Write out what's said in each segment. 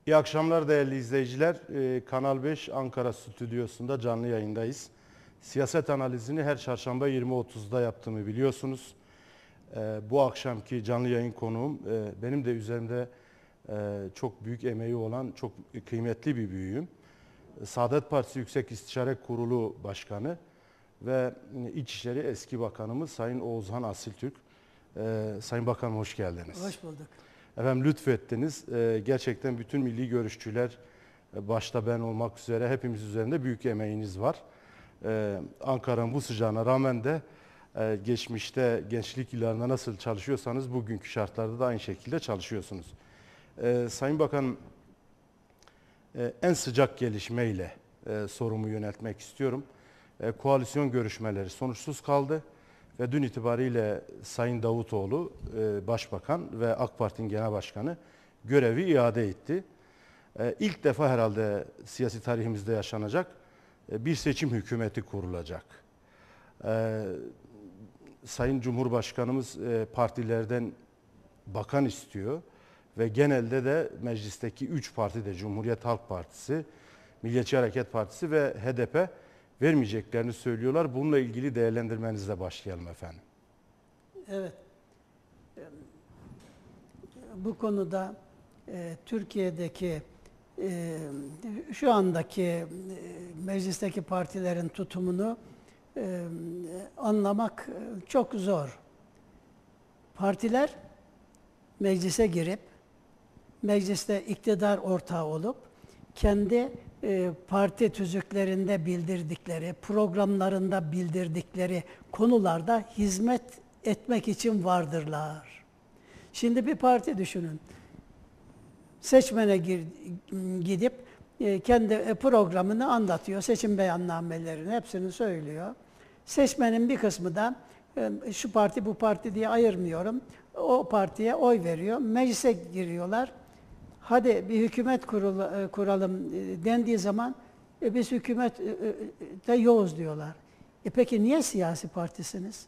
İyi akşamlar değerli izleyiciler. Kanal 5 Ankara stüdyosunda canlı yayındayız. Siyaset analizini her çarşamba 20.30'da yaptığımı biliyorsunuz. Bu akşamki canlı yayın konuğum benim de üzerimde çok büyük emeği olan çok kıymetli bir büyüğüm. Saadet Partisi Yüksek İstişare Kurulu Başkanı ve İçişleri Eski Bakanımız Sayın Oğuzhan Asiltürk. Sayın Bakanım hoş geldiniz. Hoş bulduk. Efendim lütfettiniz. Gerçekten bütün milli görüşçüler, başta ben olmak üzere hepimiz üzerinde büyük emeğiniz var. Ankara'nın bu sıcağına rağmen de geçmişte gençlik yıllarında nasıl çalışıyorsanız bugünkü şartlarda da aynı şekilde çalışıyorsunuz. Sayın Bakan, en sıcak gelişmeyle sorumu yöneltmek istiyorum. Koalisyon görüşmeleri sonuçsuz kaldı. Ve dün itibariyle Sayın Davutoğlu Başbakan ve AK Parti'nin Genel Başkanı görevi iade etti. İlk defa herhalde siyasi tarihimizde yaşanacak bir seçim hükümeti kurulacak. Sayın Cumhurbaşkanımız partilerden bakan istiyor ve genelde de meclisteki 3 parti de Cumhuriyet Halk Partisi, Milliyetçi Hareket Partisi ve HDP vermeyeceklerini söylüyorlar. Bununla ilgili değerlendirmenizle başlayalım efendim. Evet. Bu konuda Türkiye'deki şu andaki meclisteki partilerin tutumunu anlamak çok zor. Partiler meclise girip mecliste iktidar ortağı olup kendi parti tüzüklerinde bildirdikleri, programlarında bildirdikleri konularda hizmet etmek için vardırlar. Şimdi bir parti düşünün. Seçmene gidip kendi programını anlatıyor. Seçim beyannamelerini hepsini söylüyor. Seçmenin bir kısmı da şu parti bu parti diye ayırmıyorum. O partiye oy veriyor. Meclise giriyorlar. Hadi bir hükümet kuralım dendiği zaman biz hükümette yoğuz diyorlar. Peki niye siyasi partisiniz?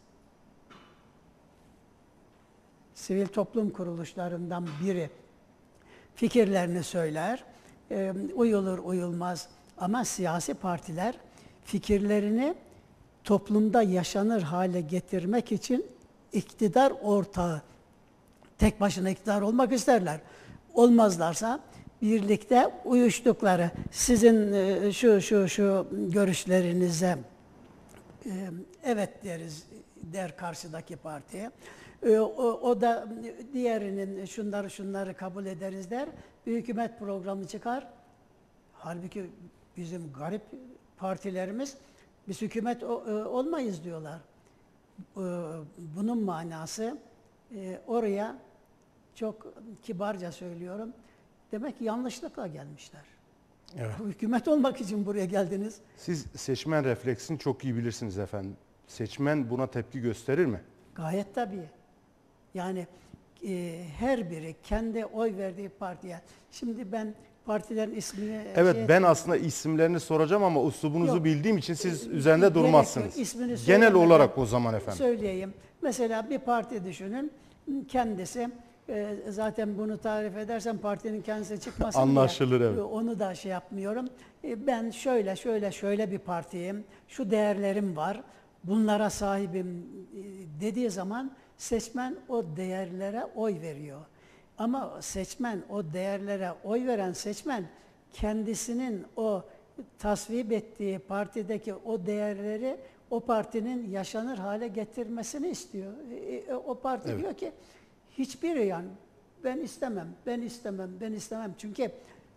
Sivil toplum kuruluşlarından biri fikirlerini söyler, uyulur uyulmaz ama siyasi partiler fikirlerini toplumda yaşanır hale getirmek için iktidar ortağı, tek başına iktidar olmak isterler. Olmazlarsa birlikte uyuştukları sizin şu görüşlerinize evet der karşıdaki partiye. O da diğerinin şunları kabul ederiz der. Bir hükümet programı çıkar. Halbuki bizim garip partilerimiz biz hükümet olmayız diyorlar. Bunun manası oraya çok kibarca söylüyorum. Demek ki yanlışlıkla gelmişler. Evet. Hükümet olmak için buraya geldiniz. Siz seçmen refleksini çok iyi bilirsiniz efendim. Seçmen buna tepki gösterir mi? Gayet tabii. Yani her biri kendi oy verdiği partiye. Şimdi ben partilerin ismini... Evet, ben aslında isimlerini soracağım ama uslubunuzu bildiğim için siz üzerinde durmazsınız. Genel olarak o zaman efendim. Söyleyeyim. Mesela bir parti düşünün. Kendisi zaten bunu tarif edersem partinin kendisi çıkmasın anlaşılır diye, evet. Onu da şey yapmıyorum. Ben şöyle bir partiyim. Şu değerlerim var. Bunlara sahibim dediği zaman seçmen o değerlere oy veriyor. Ama seçmen, o değerlere oy veren seçmen kendisinin o tasvip ettiği partideki o değerleri o partinin yaşanır hale getirmesini istiyor. O parti evet. Diyor ki hiçbiri yani ben istemem. Çünkü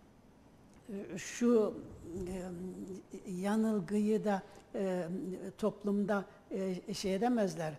şu yanılgıyı da toplumda şey edemezler.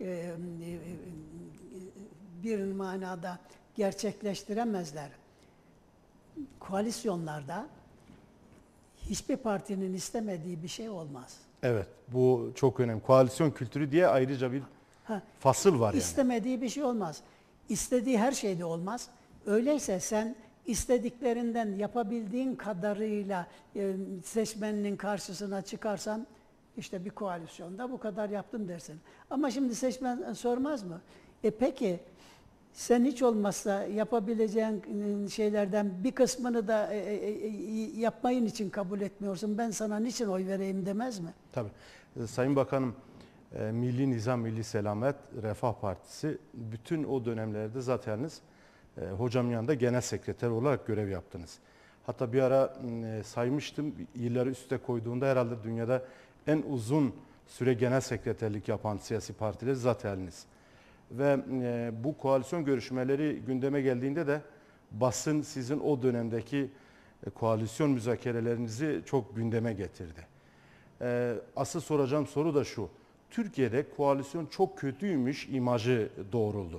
Bir manada gerçekleştiremezler. Koalisyonlarda hiçbir partinin istemediği bir şey olmaz. Evet, bu çok önemli. Koalisyon kültürü diye ayrıca bir fasıl var yani. İstemediği bir şey olmaz. İstediği her şey de olmaz. Öyleyse sen istediklerinden yapabildiğin kadarıyla seçmeninin karşısına çıkarsan işte bir koalisyonda bu kadar yaptım dersin. Ama şimdi seçmen sormaz mı? Peki sen hiç olmazsa yapabileceğin şeylerden bir kısmını da yapmayın için kabul etmiyorsun. Ben sana niçin oy vereyim demez mi? Tabii. Sayın Bakanım, Milli Nizam, Milli Selamet, Refah Partisi bütün o dönemlerde zaten hocamın yanında genel sekreter olarak görev yaptınız. Hatta bir ara saymıştım, yılları üste koyduğunda herhalde dünyada en uzun süre genel sekreterlik yapan siyasi partiler zateniniz. Ve bu koalisyon görüşmeleri gündeme geldiğinde de basın sizin o dönemdeki koalisyon müzakerelerinizi çok gündeme getirdi. Asıl soracağım soru da şu. Türkiye'de koalisyon çok kötüymüş imajı doğruldu.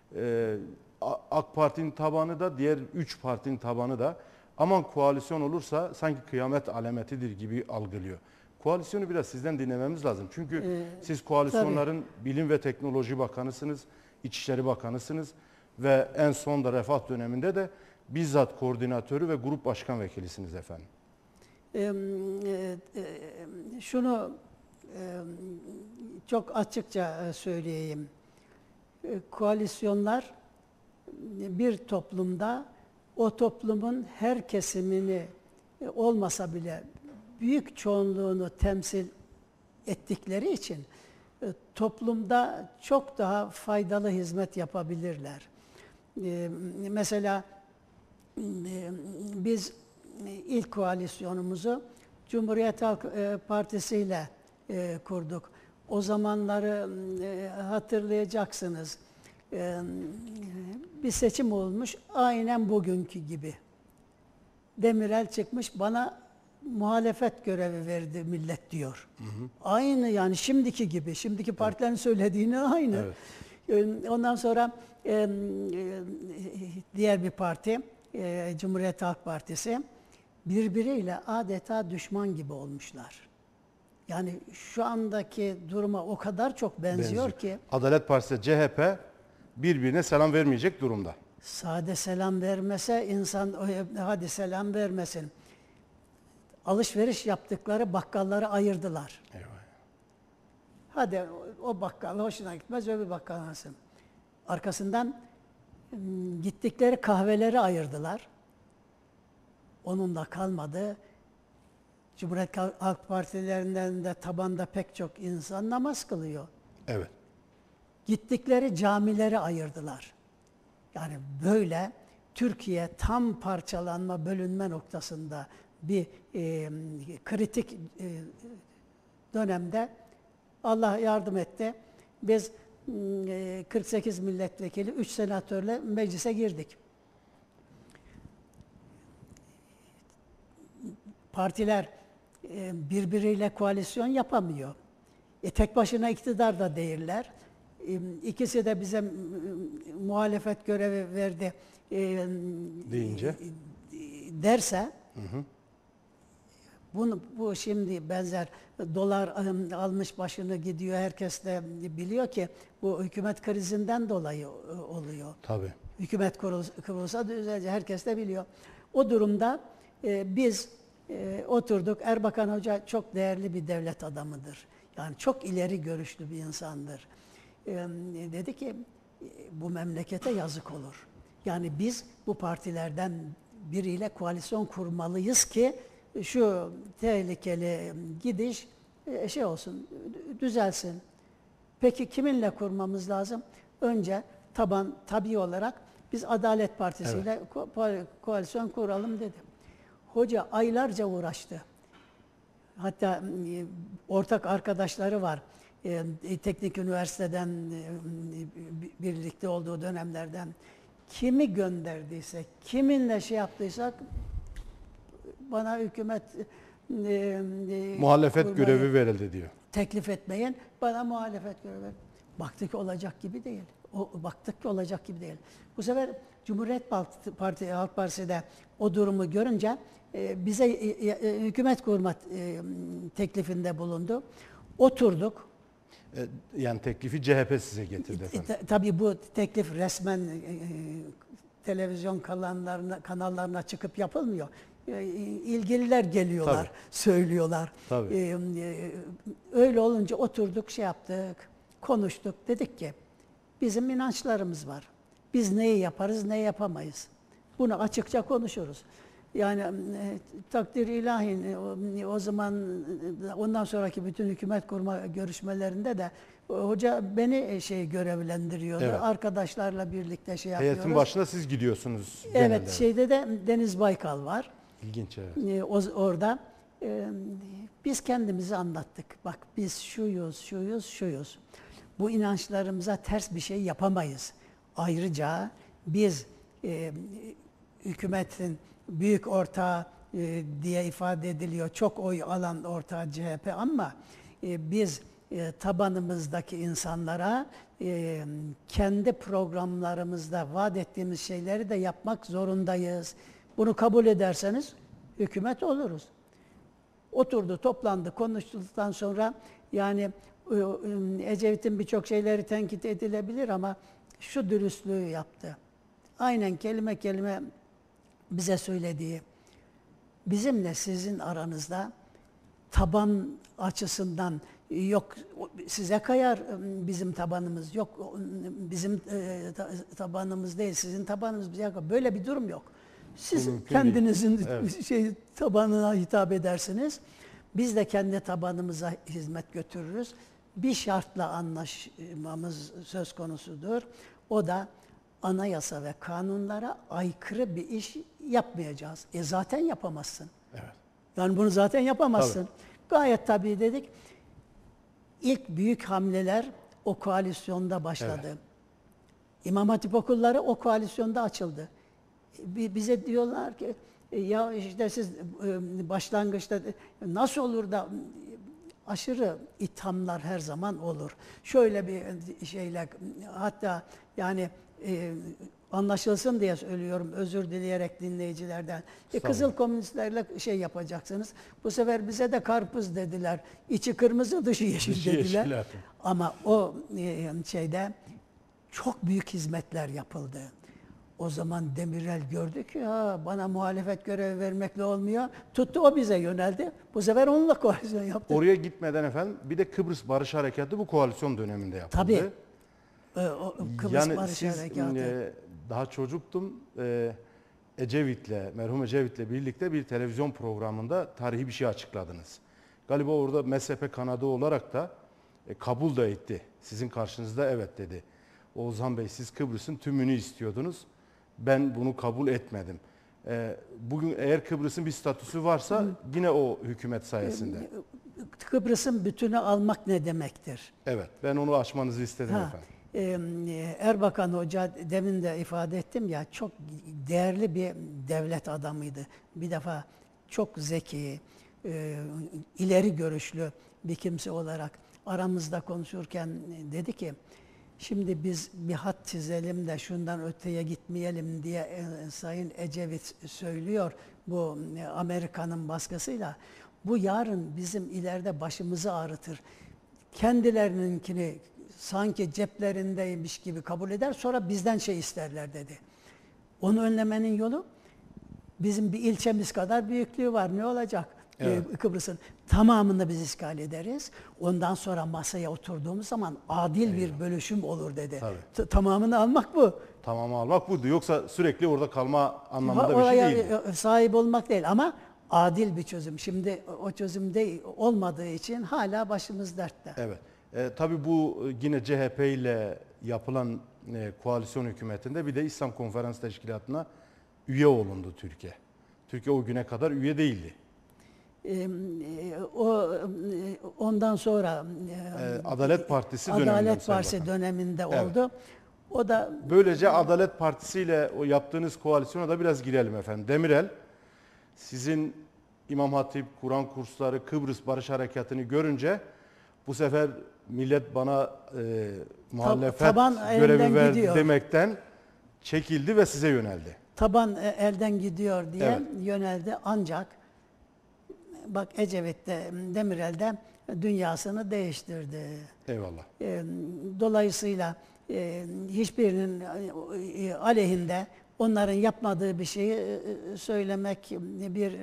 AK Parti'nin tabanı da diğer 3 partinin tabanı da aman koalisyon olursa sanki kıyamet alametidir gibi algılıyor. Koalisyonu biraz sizden dinlememiz lazım. Çünkü siz koalisyonların Bilim ve Teknoloji Bakanısınız, İçişleri Bakanısınız ve en son da Refah döneminde de bizzat koordinatörü ve grup başkan vekilisiniz efendim. Şunu çok açıkça söyleyeyim. Koalisyonlar bir toplumda o toplumun her kesimini olmasa bile büyük çoğunluğunu temsil ettikleri için toplumda çok daha faydalı hizmet yapabilirler. Mesela biz ilk koalisyonumuzu Cumhuriyet Halk Partisi ile kurduk. O zamanları hatırlayacaksınız. Bir seçim olmuş aynen bugünkü gibi. Demirel çıkmış bana muhalefet görevi verdi millet diyor. Hı hı. Aynı yani şimdiki gibi. Şimdiki partilerin söylediğine aynı. Evet. Ondan sonra diğer bir parti Cumhuriyet Halk Partisi birbiriyle adeta düşman gibi olmuşlar. Yani şu andaki duruma o kadar çok benziyor ki. Adalet Partisi, CHP birbirine selam vermeyecek durumda. Sade selam vermese insan hadi selam vermesin. Alışveriş yaptıkları bakkalları ayırdılar. Eyvah. Hadi o bakkal hoşuna gitmez öbür bakkal alsın. Arkasından gittikleri kahveleri ayırdılar. Onun da kalmadı. Cumhuriyet Halk Partilerinden de tabanda pek çok insan namaz kılıyor. Evet. Gittikleri camileri ayırdılar. Yani böyle Türkiye tam parçalanma, bölünme noktasında bir kritik dönemde Allah yardım etti. Biz 48 milletvekili, 3 senatörle meclise girdik. Partiler birbiriyle koalisyon yapamıyor. Tek başına iktidar da değiller. İkisi de bize muhalefet görevi verdi deyince derse bu şimdi benzer dolar almış başını gidiyor. Herkes de biliyor ki bu hükümet krizinden dolayı oluyor. Tabii. Hükümet kurulsa düzelecek. Herkes de biliyor. O durumda biz oturduk. Erbakan Hoca çok değerli bir devlet adamıdır. Yani çok ileri görüşlü bir insandır. Dedi ki bu memlekete yazık olur. Yani biz bu partilerden biriyle koalisyon kurmalıyız ki şu tehlikeli gidiş şey olsun, düzelsin. Peki kiminle kurmamız lazım? Önce tabii olarak biz Adalet Partisi ile koalisyon kuralım dedi. Hoca aylarca uğraştı. Hatta ortak arkadaşları var. Teknik üniversiteden birlikte olduğu dönemlerden kimi gönderdiyse, kiminle şey yaptıysak bana hükümet muhalefet görevi verildi diyor. Teklif etmeyin, bana muhalefet görevi. Baktık ki olacak gibi değil. Baktık ki olacak gibi değil. Bu sefer Cumhuriyet Halk Partisi'de o durumu görünce bize hükümet kurma teklifinde bulundu. Oturduk. Yani teklifi CHP size getirdi efendim. Tabii bu teklif resmen televizyon kanallarına çıkıp yapılmıyor. İlgililer geliyorlar, tabii, söylüyorlar. Tabii. Öyle olunca oturduk, şey yaptık, konuştuk. Dedik ki bizim inançlarımız var. Biz neyi yaparız, neyi yapamayız. Bunu açıkça konuşuruz. Yani takdir ilahi o zaman ondan sonraki bütün hükümet kurma görüşmelerinde de hoca beni görevlendiriyordu. Evet. Arkadaşlarla birlikte yapıyoruz. Heyetin başına siz gidiyorsunuz Evet, genelde. şeyde de Deniz Baykal var. İlginç, evet. Orada biz kendimizi anlattık. Bak biz şuyuz, şuyuz, şuyuz. Bu inançlarımıza ters bir şey yapamayız. Ayrıca biz hükümetin büyük ortağı diye ifade ediliyor. Çok oy alan ortağı CHP ama biz tabanımızdaki insanlara kendi programlarımızda vaat ettiğimiz şeyleri de yapmak zorundayız. Bunu kabul ederseniz hükümet oluruz. Oturdu, toplandı, konuştuktan sonra yani Ecevit'in birçok şeyleri tenkit edilebilir ama şu dürüstlüğü yaptı. Aynen kelime kelime bize söylediği, bizimle sizin aranızda taban açısından yok size kayar bizim tabanımız, yok bizim tabanımız değil, sizin tabanınız bize kayar. Böyle bir durum yok. Siz kendinizin evet. tabanına hitap edersiniz. Biz de kendi tabanımıza hizmet götürürüz. Bir şartla anlaşmamız söz konusudur. O da anayasa ve kanunlara aykırı bir iş yapmayacağız. Zaten yapamazsın. Evet. Yani bunu zaten yapamazsın. Tabii. Gayet tabii dedik. İlk büyük hamleler o koalisyonda başladı. Evet. İmam Hatip okulları o koalisyonda açıldı. Bize diyorlar ki ya işte siz başlangıçta nasıl olur da aşırı ithamlar her zaman olur. Şöyle bir şeyle hatta yani anlaşılsın diye söylüyorum özür dileyerek dinleyicilerden. Kızıl komünistlerle yapacaksınız. Bu sefer bize de karpuz dediler. İçi kırmızı dışı yeşil dediler. Yeşil. Ama o şeyde çok büyük hizmetler yapıldı. O zaman Demirel gördü ki bana muhalefet görevi vermekle olmuyor. Tuttu o bize yöneldi. Bu sefer onunla koalisyon yaptı. Oraya gitmeden efendim bir de Kıbrıs Barış Harekatı bu koalisyon döneminde yapıldı. Tabii. Kıbrıs yani Barış siz Harekatı. daha çocuktum. Merhum Ecevit'le birlikte bir televizyon programında tarihi bir şey açıkladınız. Galiba orada mezhepe kanadı olarak da kabul da etti. Sizin karşınızda evet dedi. Oğuzhan Bey siz Kıbrıs'ın tümünü istiyordunuz. Ben bunu kabul etmedim. Bugün eğer Kıbrıs'ın bir statüsü varsa yine o hükümet sayesinde. Kıbrıs'ın bütünü almak ne demektir? Evet, ben onu açmanızı istedim efendim. Erbakan Hoca demin de ifade ettim ya çok değerli bir devlet adamıydı. Bir defa çok zeki, ileri görüşlü bir kimse olarak aramızda konuşurken dedi ki şimdi biz bir hat çizelim de şundan öteye gitmeyelim diye Sayın Ecevit söylüyor bu Amerika'nın baskısıyla. Bu yarın bizim ileride başımızı ağrıtır. Kendilerininkini sanki ceplerindeymiş gibi kabul eder sonra bizden isterler dedi. Onu önlemenin yolu bizim bir ilçemiz kadar büyüklüğü var. Ne olacak? Evet. Kıbrıs'ın tamamını biz işgal ederiz. Ondan sonra masaya oturduğumuz zaman adil bir bölüşüm olur dedi. Tamamını almak bu. Tamamını almak bu. Yoksa sürekli orada kalma anlamında bir şey değil. Sahip olmak değil ama adil bir çözüm. Şimdi o çözüm olmadığı için hala başımız dertte. Evet. Tabii bu yine CHP ile yapılan koalisyon hükümetinde bir de İslam Konferans Teşkilatı'na üye olundu Türkiye. Türkiye o güne kadar üye değildi. Ondan sonra Adalet Partisi döneminde oldu. O da böylece Adalet Partisi ile o yaptığınız koalisyona da biraz girelim efendim. Demirel sizin İmam Hatip, Kur'an kursları, Kıbrıs Barış Harekatı'nı görünce bu sefer millet bana muhalefet görevi verdi demekten çekildi ve size yöneldi. Taban elden gidiyor diye yöneldi ancak bak Ecevit de Demirel de dünyasını değiştirdi. Eyvallah. Dolayısıyla hiçbirinin aleyhinde onların yapmadığı bir şeyi söylemek bir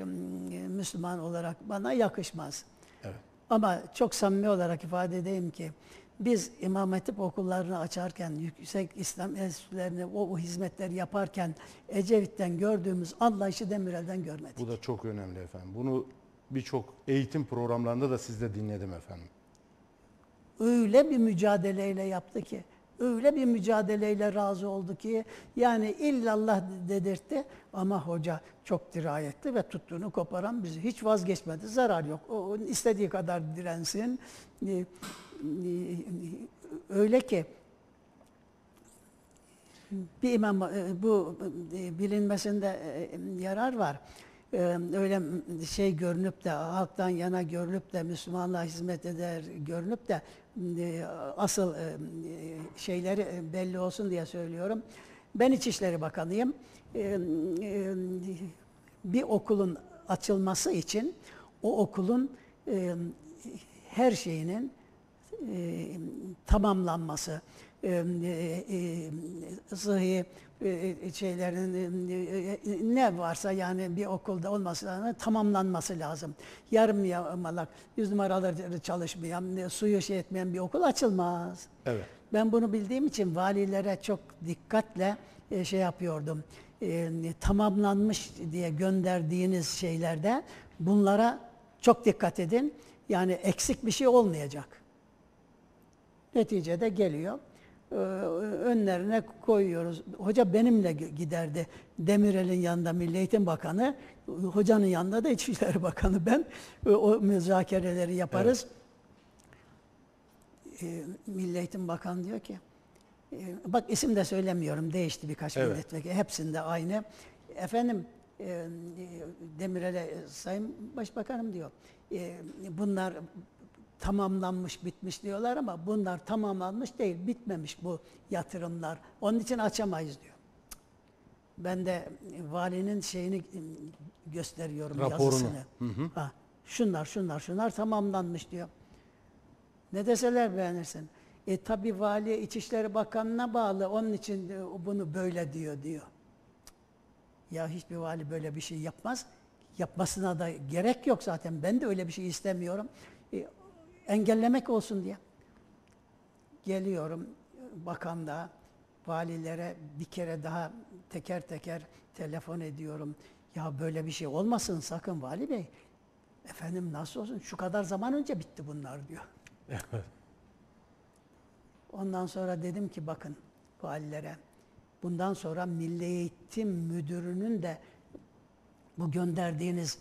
Müslüman olarak bana yakışmaz. Evet. Ama çok samimi olarak ifade edeyim ki biz İmam Hatip okullarını açarken, yüksek İslam enstitülerini o hizmetleri yaparken Ecevit'ten gördüğümüz anlayışı Demirel'den görmedik. Bu da çok önemli efendim. Bunu birçok eğitim programlarında da sizde dinledim efendim. Öyle bir mücadeleyle yaptı ki, öyle bir mücadeleyle razı oldu ki, yani illallah dedirtti ama hoca çok dirayetli ve tuttuğunu koparan bizi hiç vazgeçmedi. Zarar yok. O istediği kadar dirensin. Öyle ki bir imam bu bilinmesinde yarar var. Öyle şey görünüp de halktan yana görünüp de Müslümanlığa hizmet eder görünüp de asıl şeyleri belli olsun diye söylüyorum. Ben İçişleri Bakanıyım. Bir okulun açılması için o okulun her şeyinin tamamlanması, sıhhi şeylerin ne varsa yani bir okulda olması lazım, tamamlanması lazım. Yarım yamalak, 100 numaraları çalışmayan, suyu şey etmeyen bir okul açılmaz. Evet. Ben bunu bildiğim için valilere çok dikkatle şey yapıyordum. Tamamlanmış diye gönderdiğiniz şeylerde bunlara çok dikkat edin. Yani eksik bir şey olmayacak. Neticede geliyor. Önlerine koyuyoruz. Hoca benimle giderdi. Demirel'in yanında Milli Eğitim Bakanı, hocanın yanında da İçişleri Bakanı ben. O müzakereleri yaparız. Evet. Milli Eğitim Bakanı diyor ki, bak isim de söylemiyorum, değişti birkaç milletvekili, hepsinde aynı. Efendim, Demirel'e Sayın Başbakanım diyor, bunlar tamamlanmış, bitmiş diyorlar ama bunlar tamamlanmış değil, bitmemiş bu yatırımlar. Onun için açamayız diyor. Ben de valinin şeyini gösteriyorum, raporunu. Yazısını. Ha, şunlar tamamlanmış diyor. Ne deseler beğenirsin. Tabii vali İçişleri Bakanı'na bağlı, onun için bunu böyle diyor. Ya hiçbir vali böyle bir şey yapmaz. Yapmasına da gerek yok zaten. Ben de öyle bir şey istemiyorum. Engellemek olsun diye. Geliyorum bakanlığa, valilere bir kere daha teker teker telefon ediyorum. Ya böyle bir şey olmasın sakın vali bey. Efendim nasıl olsun? Şu kadar zaman önce bitti bunlar diyor. Ondan sonra dedim ki bakın valilere, bundan sonra Milli Eğitim Müdürü'nün de bu gönderdiğiniz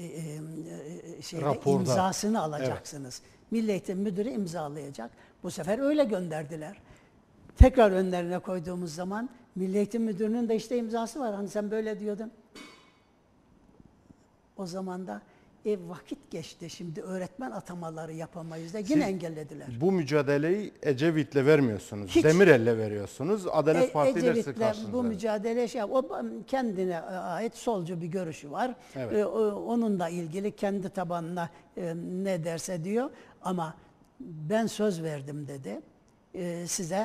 imzasını alacaksınız. Evet. Milli Eğitim Müdürü imzalayacak. Bu sefer öyle gönderdiler. Tekrar önlerine koyduğumuz zaman Milli Eğitim Müdürü'nün de işte imzası var. Hani sen böyle diyordun. O zaman da vakit geçti. Şimdi öğretmen atamaları yapamayız da yine engellediler. Bu mücadeleyi Ecevit'le vermiyorsunuz. Hiç. Demirel'le veriyorsunuz. Adalet Partisi de size karşınızda. Bu mücadele o kendine ait solcu bir görüşü var. Evet. Onunla ilgili kendi tabanına ne derse diyor. Ama ben söz verdim dedi. Size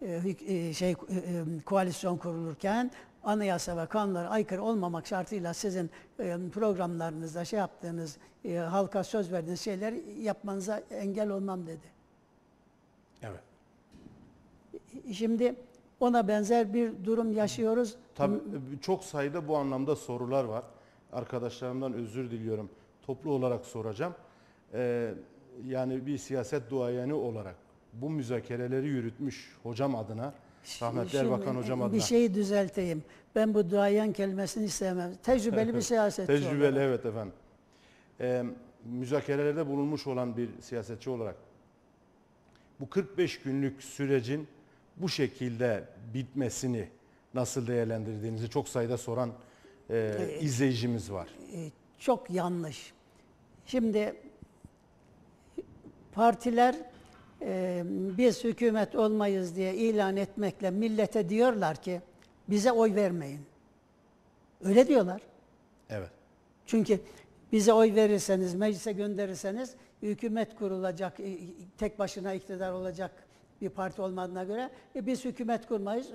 koalisyon kurulurken anayasa ve kanunlara aykırı olmamak şartıyla sizin programlarınızda yaptığınız, halka söz verdiğiniz şeyleri yapmanıza engel olmam dedi. Evet. Şimdi ona benzer bir durum yaşıyoruz. Tabii çok sayıda bu anlamda sorular var. Arkadaşlarımdan özür diliyorum. Toplu olarak soracağım. Yani bir siyaset duayeni olarak bu müzakereleri yürütmüş hocam adına, rahmetli Erbakan hocam adına. Bir şeyi düzelteyim. Ben bu duayen kelimesini istemem. Tecrübeli bir siyasetçi olarak. Tecrübeli evet efendim. Müzakerelerde bulunmuş olan bir siyasetçi olarak bu 45 günlük sürecin bu şekilde bitmesini nasıl değerlendirdiğinizi çok sayıda soran izleyicimiz var. Çok yanlış. Şimdi partiler biz hükümet olmayız diye ilan etmekle millete diyorlar ki bize oy vermeyin. Öyle diyorlar. Evet. Çünkü bize oy verirseniz, meclise gönderirseniz hükümet kurulacak, tek başına iktidar olacak bir parti olmadığına göre biz hükümet kurmayız,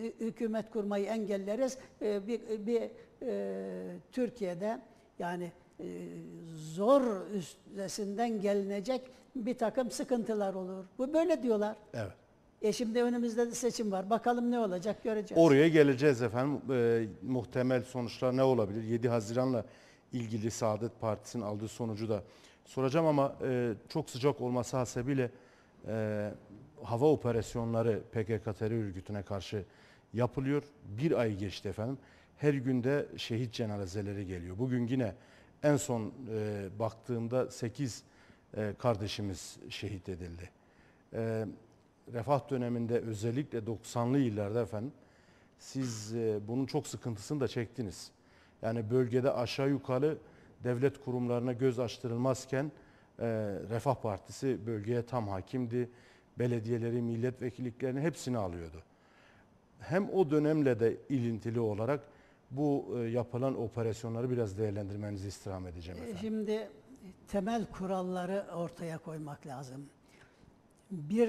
hükümet kurmayı engelleriz. Türkiye'de yani zor üstesinden gelinecek bir takım sıkıntılar olur. Bu böyle diyorlar. Evet. Şimdi önümüzde de seçim var. Bakalım ne olacak göreceğiz. Oraya geleceğiz efendim. Muhtemel sonuçlar ne olabilir? 7 Haziran'la ilgili Saadet Partisi'nin aldığı sonucu da soracağım ama çok sıcak olması hasebiyle hava operasyonları PKK terör örgütüne karşı yapılıyor. Bir ay geçti efendim. Her günde şehit cenazeleri geliyor. Bugün yine en son baktığımda 8 kardeşimiz şehit edildi. Refah döneminde özellikle 90'lı yıllarda efendim siz bunun çok sıkıntısını da çektiniz. Yani bölgede aşağı yukarı devlet kurumlarına göz açtırılmazken Refah Partisi bölgeye tam hakimdi. Belediyeleri, milletvekilliklerini hepsini alıyordu. Hem o dönemle de ilintili olarak bu yapılan operasyonları biraz değerlendirmenizi istirham edeceğim efendim. Şimdi temel kuralları ortaya koymak lazım. Bir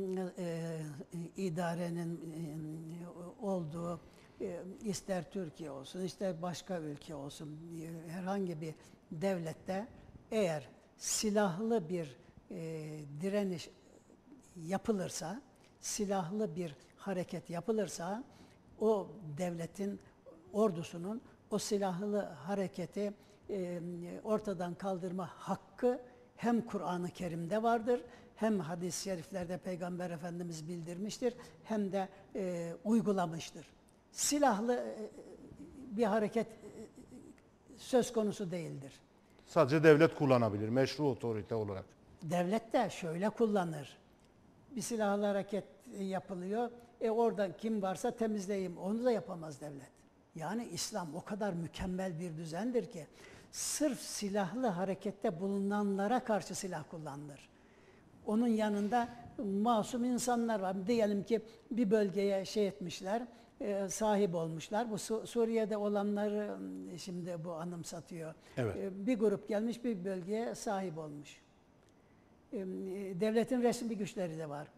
idarenin olduğu, ister Türkiye olsun, ister başka ülke olsun, herhangi bir devlette eğer silahlı bir direniş yapılırsa, silahlı bir hareket yapılırsa, o devletin ordusunun o silahlı hareketi ortadan kaldırma hakkı hem Kur'an-ı Kerim'de vardır, hem hadis-i şeriflerde Peygamber Efendimiz bildirmiştir, hem de uygulamıştır. Silahlı bir hareket söz konusu değildir. Sadece devlet kullanabilir, meşru otorite olarak. Devlet de şöyle kullanır. Bir silahlı hareket yapılıyor, orada kim varsa temizleyeyim, onu da yapamaz devlet. Yani İslam o kadar mükemmel bir düzendir ki, sırf silahlı harekette bulunanlara karşı silah kullanılır. Onun yanında masum insanlar var. Diyelim ki bir bölgeye etmişler, sahip olmuşlar. Bu Suriye'de olanları şimdi bu anımsatıyor. Evet. Bir grup gelmiş bir bölgeye sahip olmuş. Devletin resmi güçleri de var.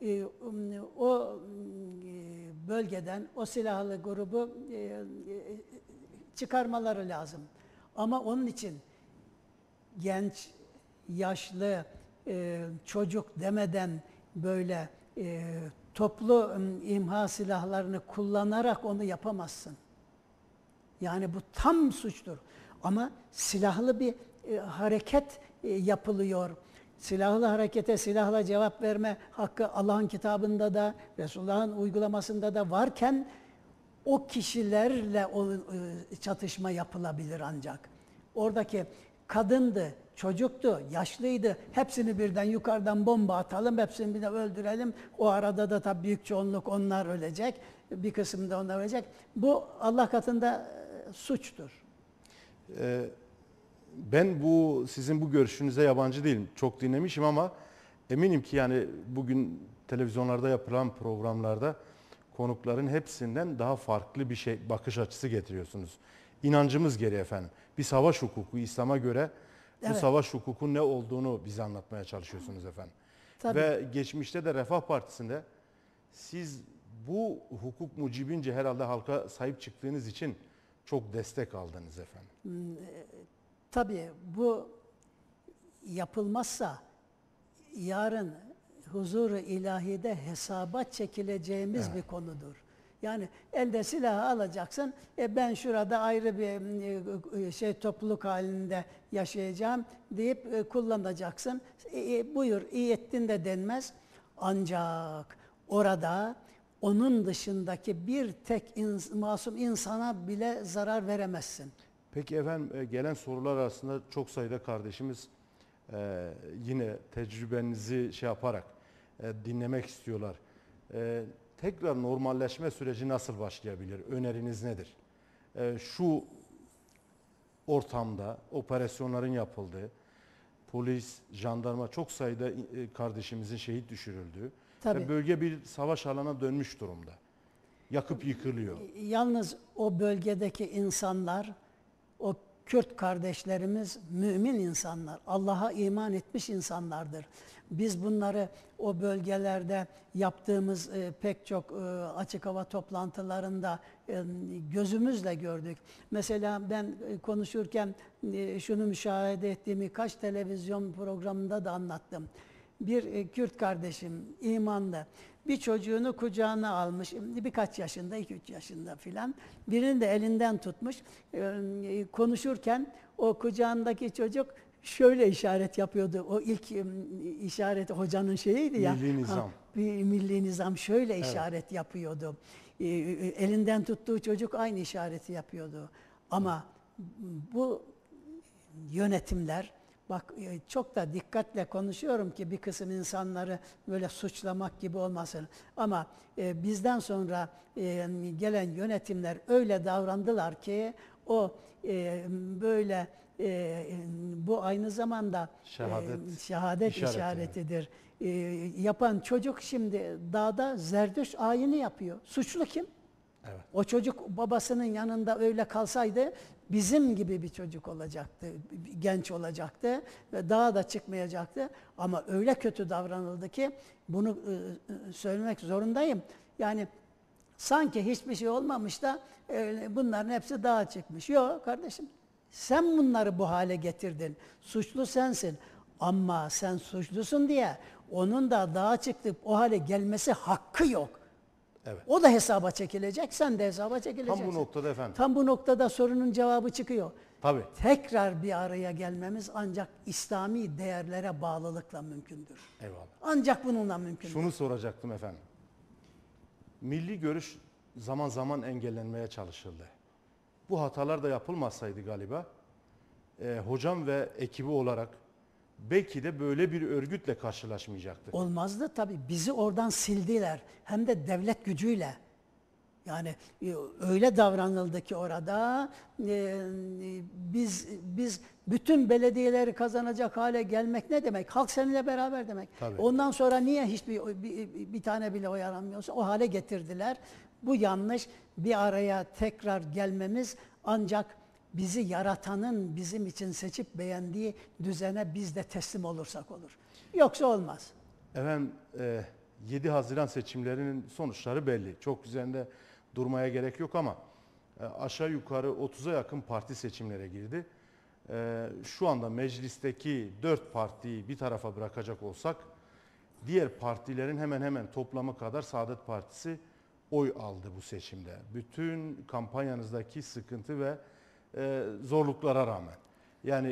O bölgeden o silahlı grubu çıkarmaları lazım. Ama onun için genç, yaşlı, çocuk demeden böyle toplu imha silahlarını kullanarak onu yapamazsın. Yani bu tam suçtur. Ama silahlı bir hareket yapılıyor. Silahlı harekete silahla cevap verme hakkı Allah'ın kitabında da, Resulullah'ın uygulamasında da varken o kişilerle o çatışma yapılabilir ancak. Oradaki kadındı, çocuktu, yaşlıydı. Hepsini birden yukarıdan bomba atalım, hepsini birden öldürelim. O arada da tabii büyük çoğunluk onlar ölecek. Bir kısım da onlar ölecek. Bu Allah katında suçtur. Ben sizin bu görüşünüze yabancı değilim. Çok dinlemişim ama eminim ki yani bugün televizyonlarda yapılan programlarda konukların hepsinden daha farklı bir bakış açısı getiriyorsunuz. İnancımız gereği efendim. Bir savaş hukuku İslam'a göre bu savaş hukukun ne olduğunu bize anlatmaya çalışıyorsunuz efendim. Tabii. Ve geçmişte de Refah Partisi'nde siz bu hukuk mucibince herhalde halka sahip çıktığınız için çok destek aldınız efendim. Tabii bu yapılmazsa yarın huzur-u ilahide hesaba çekileceğimiz bir konudur. Yani elde silahı alacaksın, ben şurada ayrı bir topluluk halinde yaşayacağım deyip kullanacaksın. Buyur, iyi ettin de denmez. Ancak orada onun dışındaki bir tek masum insana bile zarar veremezsin. Peki efendim gelen sorular arasında çok sayıda kardeşimiz yine tecrübenizi yaparak dinlemek istiyorlar. Tekrar normalleşme süreci nasıl başlayabilir? Öneriniz nedir? Şu ortamda operasyonların yapıldığı, polis, jandarma çok sayıda kardeşimizin şehit düşürüldüğü ve bölge bir savaş alanına dönmüş durumda. Yakıp yıkılıyor. Yalnız o bölgedeki insanlar, o Kürt kardeşlerimiz mümin insanlar, Allah'a iman etmiş insanlardır. Biz bunları o bölgelerde yaptığımız pek çok açık hava toplantılarında gözümüzle gördük. Mesela ben konuşurken şunu müşahede ettiğimi kaç televizyon programında da anlattım. Bir Kürt kardeşim imanlı bir çocuğunu kucağına almış, birkaç yaşında, 2-3 yaşında filan. Birini de elinden tutmuş. Konuşurken o kucağındaki çocuk şöyle işaret yapıyordu. O ilk işaret hocanın şeyiydi ya. Milli nizam. Bir milli nizam şöyle işaret yapıyordu. Elinden tuttuğu çocuk aynı işareti yapıyordu. Ama bu yönetimler, bak çok da dikkatle konuşuyorum ki bir kısım insanları böyle suçlamak gibi olmasın. Ama bizden sonra gelen yönetimler öyle davrandılar ki o böyle bu aynı zamanda şehadet işaretidir. Yapan çocuk şimdi dağda zerdüş ayini yapıyor. Suçlu kim? Evet. O çocuk babasının yanında öyle kalsaydı bizim gibi bir çocuk olacaktı, genç olacaktı ve dağa da çıkmayacaktı. Ama öyle kötü davranıldı ki bunu söylemek zorundayım. Yani sanki hiçbir şey olmamış da bunların hepsi dağa çıkmış. Yok kardeşim, sen bunları bu hale getirdin. Suçlu sensin. Ama sen suçlusun diye onun da dağa çıkıp o hale gelmesi hakkı yok. Evet. O da hesaba çekilecek, sen de hesaba çekileceksin. Tam bu noktada efendim. Tam bu noktada sorunun cevabı çıkıyor. Tabii. Tekrar bir araya gelmemiz ancak İslami değerlere bağlılıkla mümkündür. Eyvallah. Ancak bununla mümkündür. Şunu soracaktım efendim. Milli görüş zaman zaman engellenmeye çalışıldı. Bu hatalar da yapılmasaydı galiba hocam ve ekibi olarak belki de böyle bir örgütle karşılaşmayacaktık. Olmazdı tabii. Bizi oradan sildiler. Hem de devlet gücüyle. Yani öyle davranıldı ki orada biz bütün belediyeleri kazanacak hale gelmek ne demek? Halk seninle beraber demek. Tabii. Ondan sonra niye bir tane bile oy aramıyorsa o hale getirdiler. Bu yanlış. Bir araya tekrar gelmemiz ancak bizi yaratanın bizim için seçip beğendiği düzene biz de teslim olursak olur. Yoksa olmaz. Efendim 7 Haziran seçimlerinin sonuçları belli. Çok üzerinde durmaya gerek yok ama aşağı yukarı 30'a yakın parti seçimlere girdi. Şu anda meclisteki 4 partiyi bir tarafa bırakacak olsak diğer partilerin hemen hemen toplamı kadar Saadet Partisi oy aldı bu seçimde. Bütün kampanyanızdaki sıkıntı ve zorluklara rağmen. Yani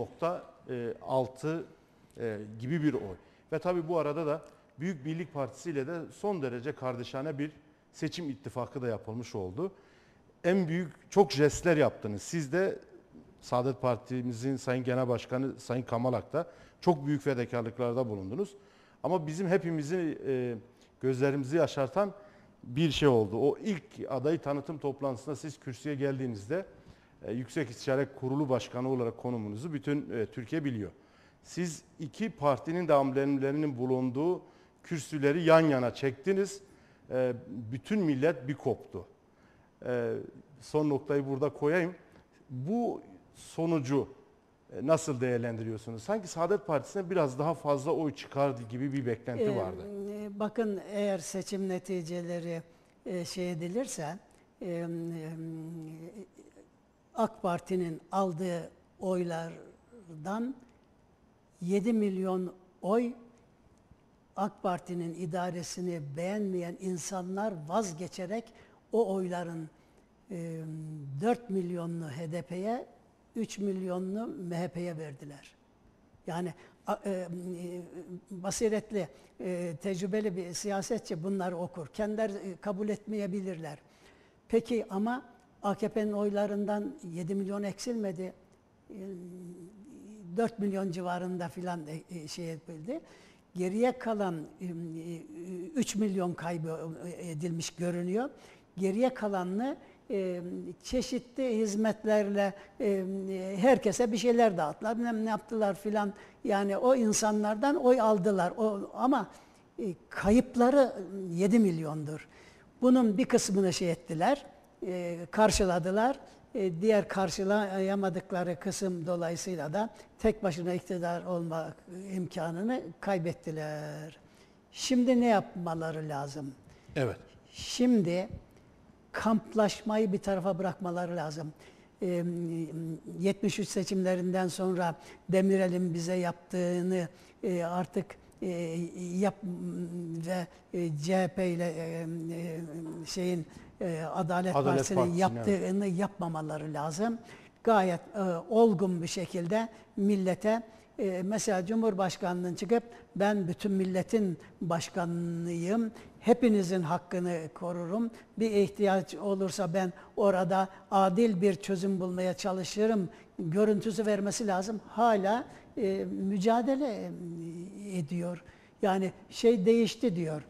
2,6 gibi bir oy. Ve tabii bu arada da Büyük Birlik Partisi ile de son derece kardeşane bir seçim ittifakı da yapılmış oldu. En büyük çok jestler yaptınız. Siz de Saadet Partimizin Sayın Genel Başkanı Sayın Kamal Ak'ta çok büyük fedakarlıklarda bulundunuz. Ama bizim hepimizi gözlerimizi yaşartan bir şey oldu. O ilk adayı tanıtım toplantısında siz kürsüye geldiğinizde Yüksek İstişare Kurulu Başkanı olarak konumunuzu bütün Türkiye biliyor. Siz iki partinin de amblemlerinin bulunduğu kürsüleri yan yana çektiniz. Bütün millet bir koptu. Son noktayı burada koyayım. Bu sonucu nasıl değerlendiriyorsunuz? Sanki Saadet Partisi'ne biraz daha fazla oy çıkardı gibi bir beklenti vardı. Bakın eğer seçim neticeleri şey edilirse AK Parti'nin aldığı oylardan 7 milyon oy AK Parti'nin idaresini beğenmeyen insanlar vazgeçerek o oyların 4 milyonunu HDP'ye, 3 milyonunu MHP'ye verdiler. Yani basiretli, tecrübeli bir siyasetçi bunları okur. Kendileri kabul etmeyebilirler. Peki ama AKP'nin oylarından 7 milyon eksilmedi. 4 milyon civarında filan şey edildi. Geriye kalan 3 milyon kaybı edilmiş görünüyor. Geriye kalanını çeşitli hizmetlerle herkese bir şeyler dağıttılar. Bilmem ne yaptılar filan. Yani o insanlardan oy aldılar. Ama kayıpları 7 milyondur. Bunun bir kısmını şey ettiler, karşıladılar. diğer karşılayamadıkları kısım dolayısıyla da tek başına iktidar olma imkanını kaybettiler. Şimdi ne yapmaları lazım? Evet. Şimdi kamplaşmayı bir tarafa bırakmaları lazım. 73 seçimlerinden sonra Demirel'in bize yaptığını artık yap ve CHP ile Adalet Partisi'nin yaptığını yapmamaları lazım. Gayet olgun bir şekilde millete mesela Cumhurbaşkanlığının çıkıp ben bütün milletin başkanıyım, hepinizin hakkını korurum, bir ihtiyaç olursa ben orada adil bir çözüm bulmaya çalışırım görüntüsü vermesi lazım. Hala mücadele ediyor. Yani şey değişti diyor,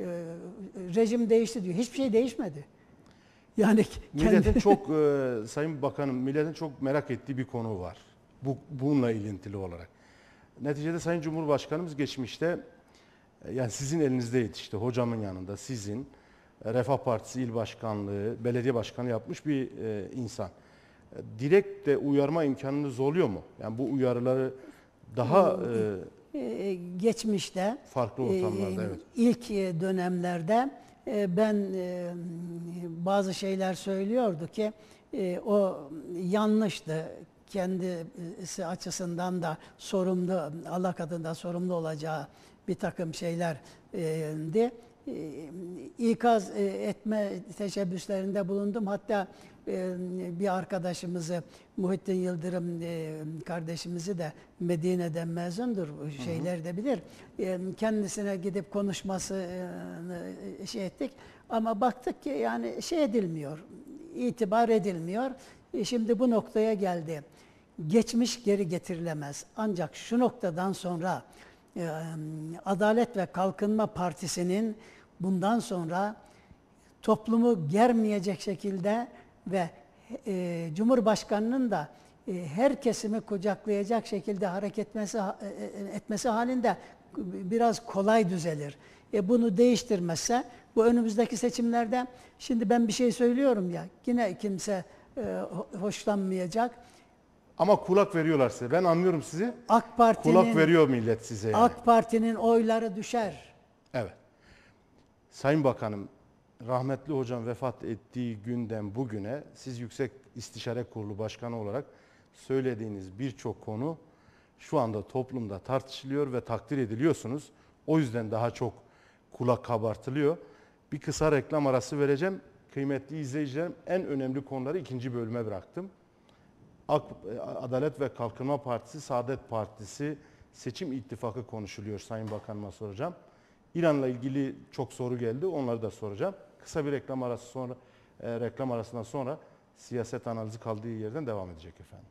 rejim değişti diyor. Hiçbir şey değişmedi. Yani milletin çok Sayın Bakanım, milletin çok merak ettiği bir konu var. Bununla ilintili olarak. Neticede Sayın Cumhurbaşkanımız geçmişte yani sizin elinizdeydi, işte hocamın yanında sizin Refah Partisi İl Başkanlığı, belediye başkanı yapmış bir insan. Direkt de uyarma imkanınız oluyor mu? Yani bu uyarıları daha geçmişte farklı ortamlarda, evet. İlk dönemlerde ben bazı şeyler söylüyordu ki o yanlıştı. Kendisi açısından da sorumlu, Allah katında sorumlu olacağı bir takım şeylerdi. İkaz etme teşebbüslerinde bulundum. Hatta bir arkadaşımızı, Muhittin Yıldırım kardeşimizi de Medine'den mezundur, şeyler de bilir. Kendisine gidip konuşmasını şey ettik. Ama baktık ki yani şey edilmiyor, itibar edilmiyor. Şimdi bu noktaya geldi. Geçmiş geri getirilemez. Ancak şu noktadan sonra Adalet ve Kalkınma Partisi'nin bundan sonra toplumu germeyecek şekilde ve Cumhurbaşkanı'nın da her kesimi kucaklayacak şekilde hareket etmesi halinde biraz kolay düzelir. Bunu değiştirmezse bu önümüzdeki seçimlerde, şimdi ben bir şey söylüyorum ya, yine kimse hoşlanmayacak. Ama kulak veriyorlar size. Ben anlıyorum sizi. AK Parti'nin, kulak veriyor millet size yani. AK Parti'nin oyları düşer. Evet. Sayın Bakanım, rahmetli hocam vefat ettiği günden bugüne siz Yüksek İstişare Kurulu Başkanı olarak söylediğiniz birçok konu şu anda toplumda tartışılıyor ve takdir ediliyorsunuz. O yüzden daha çok kulak kabartılıyor. Bir kısa reklam arası vereceğim. Kıymetli izleyicilerim, en önemli konuları ikinci bölüme bıraktım. Adalet ve Kalkınma Partisi, Saadet Partisi seçim ittifakı konuşuluyor. Sayın Bakanıma soracağım. İran'la ilgili çok soru geldi. Onları da soracağım. Kısa bir reklam arasından sonra siyaset analizi kaldığı yerden devam edecek efendim.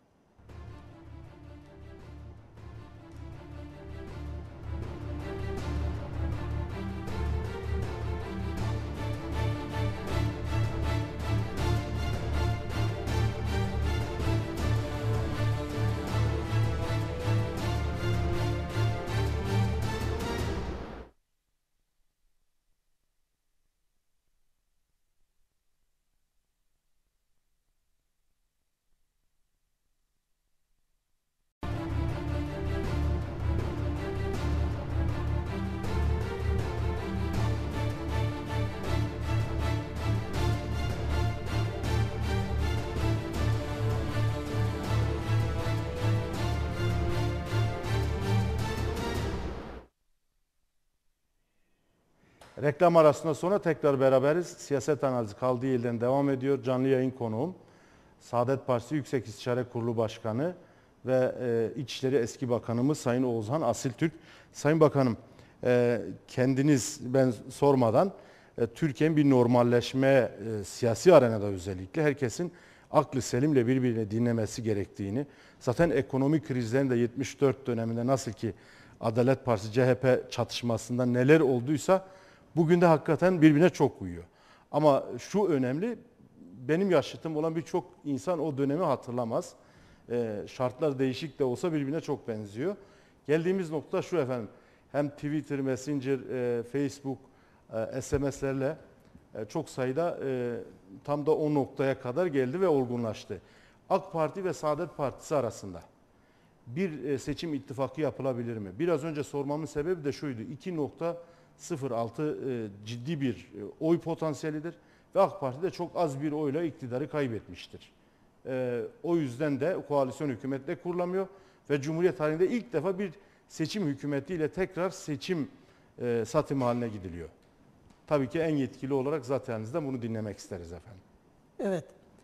Reklam arasından sonra tekrar beraberiz. Siyaset analizi kaldığı yerden devam ediyor. Canlı yayın konuğum Saadet Partisi Yüksek İstişare Kurulu Başkanı ve İçişleri Eski Bakanımız Sayın Oğuzhan Asiltürk. Sayın Bakanım, kendiniz ben sormadan Türkiye'nin bir normalleşme, siyasi arenada özellikle herkesin aklı selimle birbirini dinlemesi gerektiğini, zaten ekonomik krizlerin de 74 döneminde nasıl ki Adalet Partisi CHP çatışmasında neler olduysa bugün de hakikaten birbirine çok uyuyor. Ama şu önemli, benim yaşıtım olan birçok insan o dönemi hatırlamaz. Şartlar değişik de olsa birbirine çok benziyor. Geldiğimiz nokta şu efendim, hem Twitter, Messenger, Facebook, SMS'lerle çok sayıda tam da o noktaya kadar geldi ve olgunlaştı. AK Parti ve Saadet Partisi arasında bir seçim ittifakı yapılabilir mi? Biraz önce sormamın sebebi de şuydu. 2,06 ciddi bir oy potansiyelidir ve AK Parti de çok az bir oyla iktidarı kaybetmiştir. O yüzden de koalisyon hükümeti de kurulamıyor ve Cumhuriyet tarihinde ilk defa bir seçim hükümetiyle tekrar seçim satım haline gidiliyor. Tabii ki en yetkili olarak zaten bunu dinlemek isteriz efendim. Evet.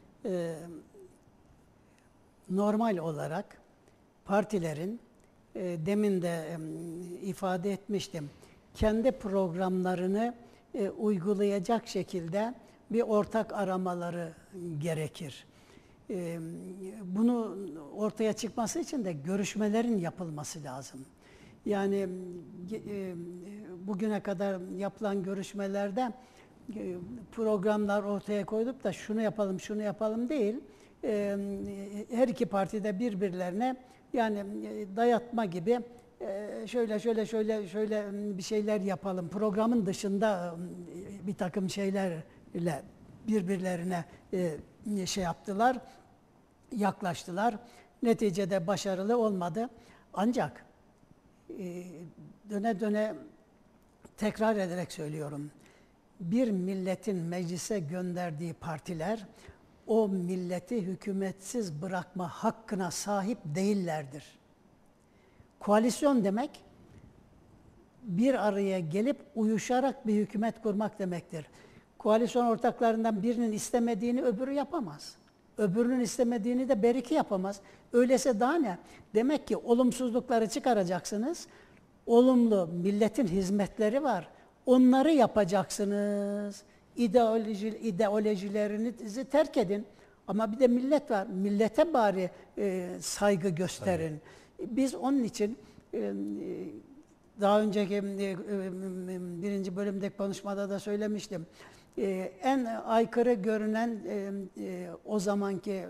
Normal olarak partilerin demin de ifade etmiştim. Kendi programlarını uygulayacak şekilde bir ortak aramaları gerekir. Bunu ortaya çıkması için de görüşmelerin yapılması lazım. Yani bugüne kadar yapılan görüşmelerde programlar ortaya koyup da şunu yapalım, şunu yapalım değil. Her iki parti de birbirlerine yani dayatma gibi şöyle bir şeyler yapalım. Programın dışında bir takım şeylerle birbirlerine şey yaptılar, yaklaştılar. Neticede başarılı olmadı. Ancak döne döne tekrar ederek söylüyorum. Bir milletin meclise gönderdiği partiler o milleti hükümetsiz bırakma hakkına sahip değillerdir. Koalisyon demek bir araya gelip uyuşarak bir hükümet kurmak demektir. Koalisyon ortaklarından birinin istemediğini öbürü yapamaz. Öbürünün istemediğini de beriki yapamaz. Öyleyse daha ne? Demek ki olumsuzlukları çıkaracaksınız. Olumlu milletin hizmetleri var. Onları yapacaksınız. İdeolojilerinizi terk edin. Ama bir de millet var. Millete bari saygı gösterin. Tabii. Biz onun için daha önceki birinci bölümdeki konuşmada da söylemiştim. En aykırı görünen o zamanki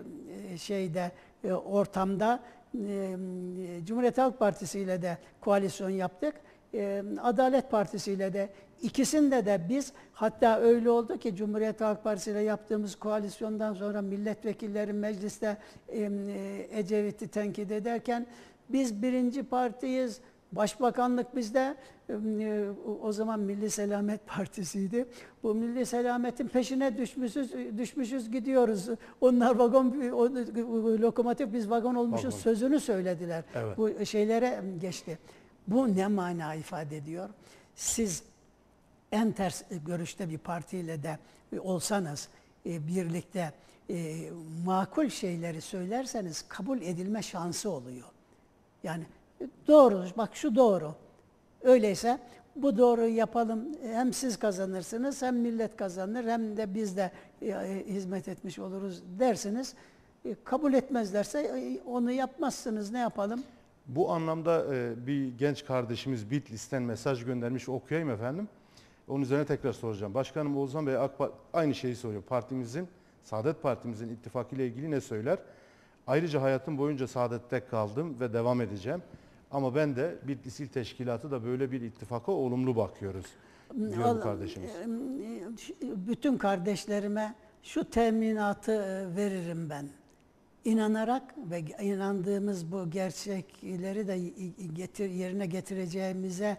ortamda Cumhuriyet Halk Partisi ile de koalisyon yaptık. Adalet Partisi ile de ikisinde de biz hatta öyle oldu ki Cumhuriyet Halk Partisi ile yaptığımız koalisyondan sonra milletvekilleri mecliste Ecevit'i tenkit ederken biz birinci partiyiz. Başbakanlık bizde, o zaman Milli Selamet Partisi'ydi. Bu Milli Selamet'in peşine düşmüşüz gidiyoruz. Onlar vagon, lokomotif, biz vagon olmuşuz vagon. Sözünü söylediler. Evet. Bu şeylere geçti. Bu ne mana ifade ediyor? Siz en ters görüşte bir partiyle de olsanız, birlikte makul şeyleri söylerseniz kabul edilme şansı oluyor. Yani doğru, bak şu doğru. Öyleyse bu doğruyu yapalım. Hem siz kazanırsınız, hem millet kazanır, hem de biz de hizmet etmiş oluruz dersiniz. Kabul etmezlerse onu yapmazsınız. Ne yapalım? Bu anlamda bir genç kardeşimiz Bitlis'ten mesaj göndermiş, okuyayım efendim. Onun üzerine tekrar soracağım. Başkanım Oğuzhan Bey aynı şeyi soruyor. Partimizin, Saadet Partimizin ittifakı ile ilgili ne söyler? Ayrıca hayatım boyunca Saadet'te kaldım ve devam edeceğim. Ama ben de Bitlis İl Teşkilatı da böyle bir ittifaka olumlu bakıyoruz diyor bu kardeşimiz. Bütün kardeşlerime şu teminatı veririm ben. İnanarak ve inandığımız bu gerçekleri de yerine getireceğimize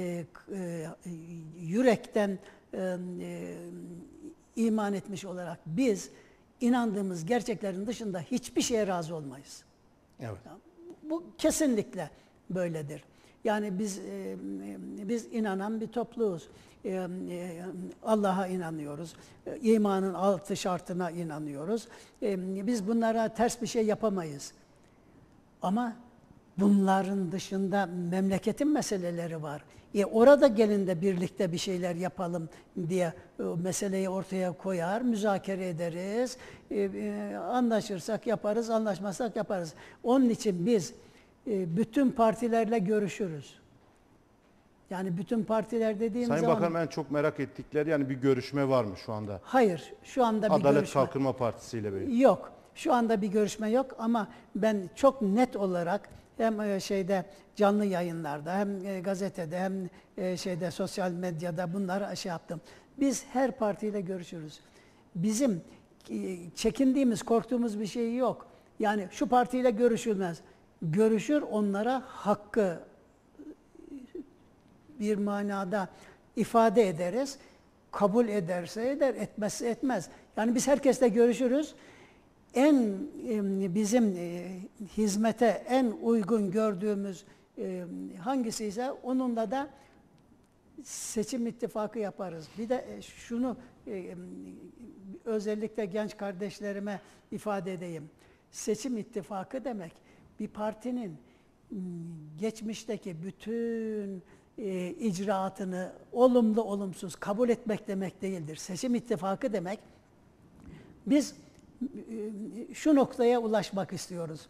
yürekten iman etmiş olarak biz inandığımız gerçeklerin dışında hiçbir şeye razı olmayız. Evet. Bu kesinlikle böyledir. Yani biz inanan bir topluluğuz. Allah'a inanıyoruz. İmanın 6 şartına inanıyoruz. Biz bunlara ters bir şey yapamayız. Ama bunların dışında memleketin meseleleri var. Orada gelin de birlikte bir şeyler yapalım diye meseleyi ortaya koyar, müzakere ederiz. Anlaşırsak yaparız, anlaşmazsak yaparız. Onun için biz bütün partilerle görüşürüz. Yani bütün partiler dediğim Sayın zaman... Bakanım en çok merak ettikleri yani bir görüşme var mı şu anda? Hayır, şu anda bir Adalet görüşme... Kalkınma Partisi ile böyle. Yok, şu anda bir görüşme yok ama ben çok net olarak hem canlı yayınlarda hem gazetede hem sosyal medyada bunları yaptım. Biz her partiyle görüşürüz. Bizim çekindiğimiz, korktuğumuz bir şey yok. Yani şu partiyle görüşülmez. Görüşür, onlara hakkı bir manada ifade ederiz. Kabul ederse eder, etmezse etmez. Yani biz herkesle görüşürüz. En bizim hizmete en uygun gördüğümüz hangisi ise onunla da seçim ittifakı yaparız. Bir de şunu özellikle genç kardeşlerime ifade edeyim. Seçim ittifakı demek bir partinin geçmişteki bütün icraatını olumlu olumsuz kabul etmek demek değildir. Seçim ittifakı demek biz şu noktaya ulaşmak istiyoruz.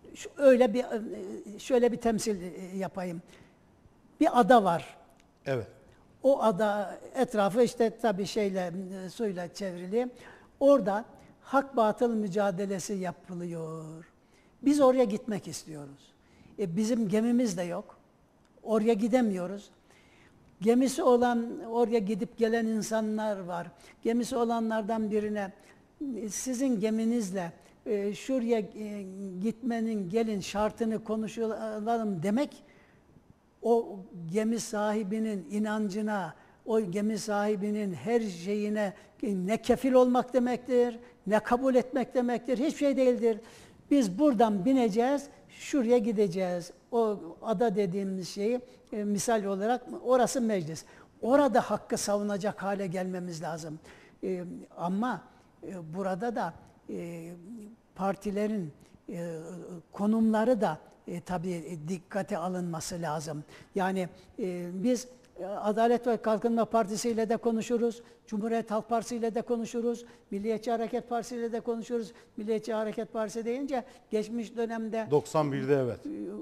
Şöyle bir temsil yapayım. Bir ada var. Evet. O ada etrafı işte tabii suyla çevrili. Orada hak batıl mücadelesi yapılıyor. Biz oraya gitmek istiyoruz. Bizim gemimiz de yok. Oraya gidemiyoruz. Gemisi olan, oraya gidip gelen insanlar var. Gemisi olanlardan birine sizin geminizle şuraya gitmenin gelin şartını konuşalım demek, o gemi sahibinin inancına, o gemi sahibinin her şeyine ne kefil olmak demektir, ne kabul etmek demektir, hiçbir şey değildir. Biz buradan bineceğiz, şuraya gideceğiz. O ada dediğimiz şeyi misal olarak orası meclis. Orada hakkı savunacak hale gelmemiz lazım. Ama burada da partilerin konumları da tabii dikkate alınması lazım. Yani biz Adalet ve Kalkınma Partisi ile de konuşuruz, Cumhuriyet Halk Partisi ile de konuşuruz, Milliyetçi Hareket Partisi ile de konuşuruz. Milliyetçi Hareket Partisi deyince geçmiş dönemde 91'de evet.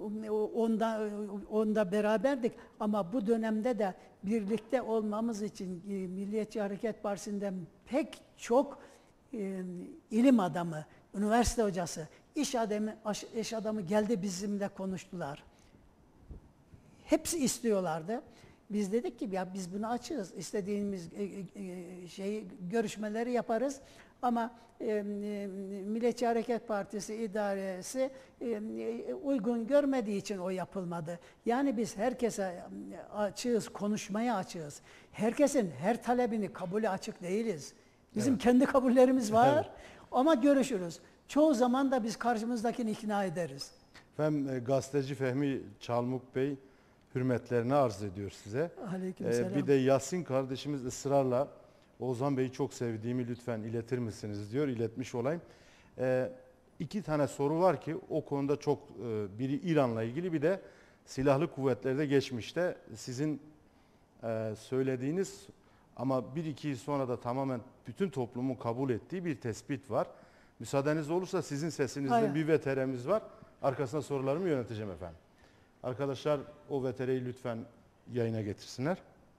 Onda beraberdik ama bu dönemde de birlikte olmamız için Milliyetçi Hareket Partisi'nden pek çok ilim adamı, üniversite hocası, iş adamı geldi bizimle konuştular. Hepsi istiyorlardı. Biz dedik ki ya biz bunu açığız. İstediğimiz görüşmeleri yaparız. Ama Milliyetçi Hareket Partisi idaresi uygun görmediği için o yapılmadı. Yani biz herkese açığız, konuşmaya açığız. Herkesin her talebini kabule açık değiliz. Bizim kendi kabullerimiz var ama görüşürüz. Çoğu zaman da biz karşımızdakini ikna ederiz. Efendim gazeteci Fehmi Çalmuk Bey hürmetlerini arz ediyor size. Aleykümselam. Bir de Yasin kardeşimiz ısrarla Ozan Bey'i çok sevdiğimi lütfen iletir misiniz diyor. İletmiş olayım. 2 tane soru var ki o konuda çok biri İran'la ilgili, bir de silahlı kuvvetlerde geçmişte sizin söylediğiniz ama 1-2 yıl sonra da tamamen bütün toplumun kabul ettiği bir tespit var. Müsaadeniz olursa sizin sesinizde bir VTR'miz var. Arkasına sorularımı yöneteceğim efendim. Arkadaşlar o VTR'yi lütfen yayına getirsinler.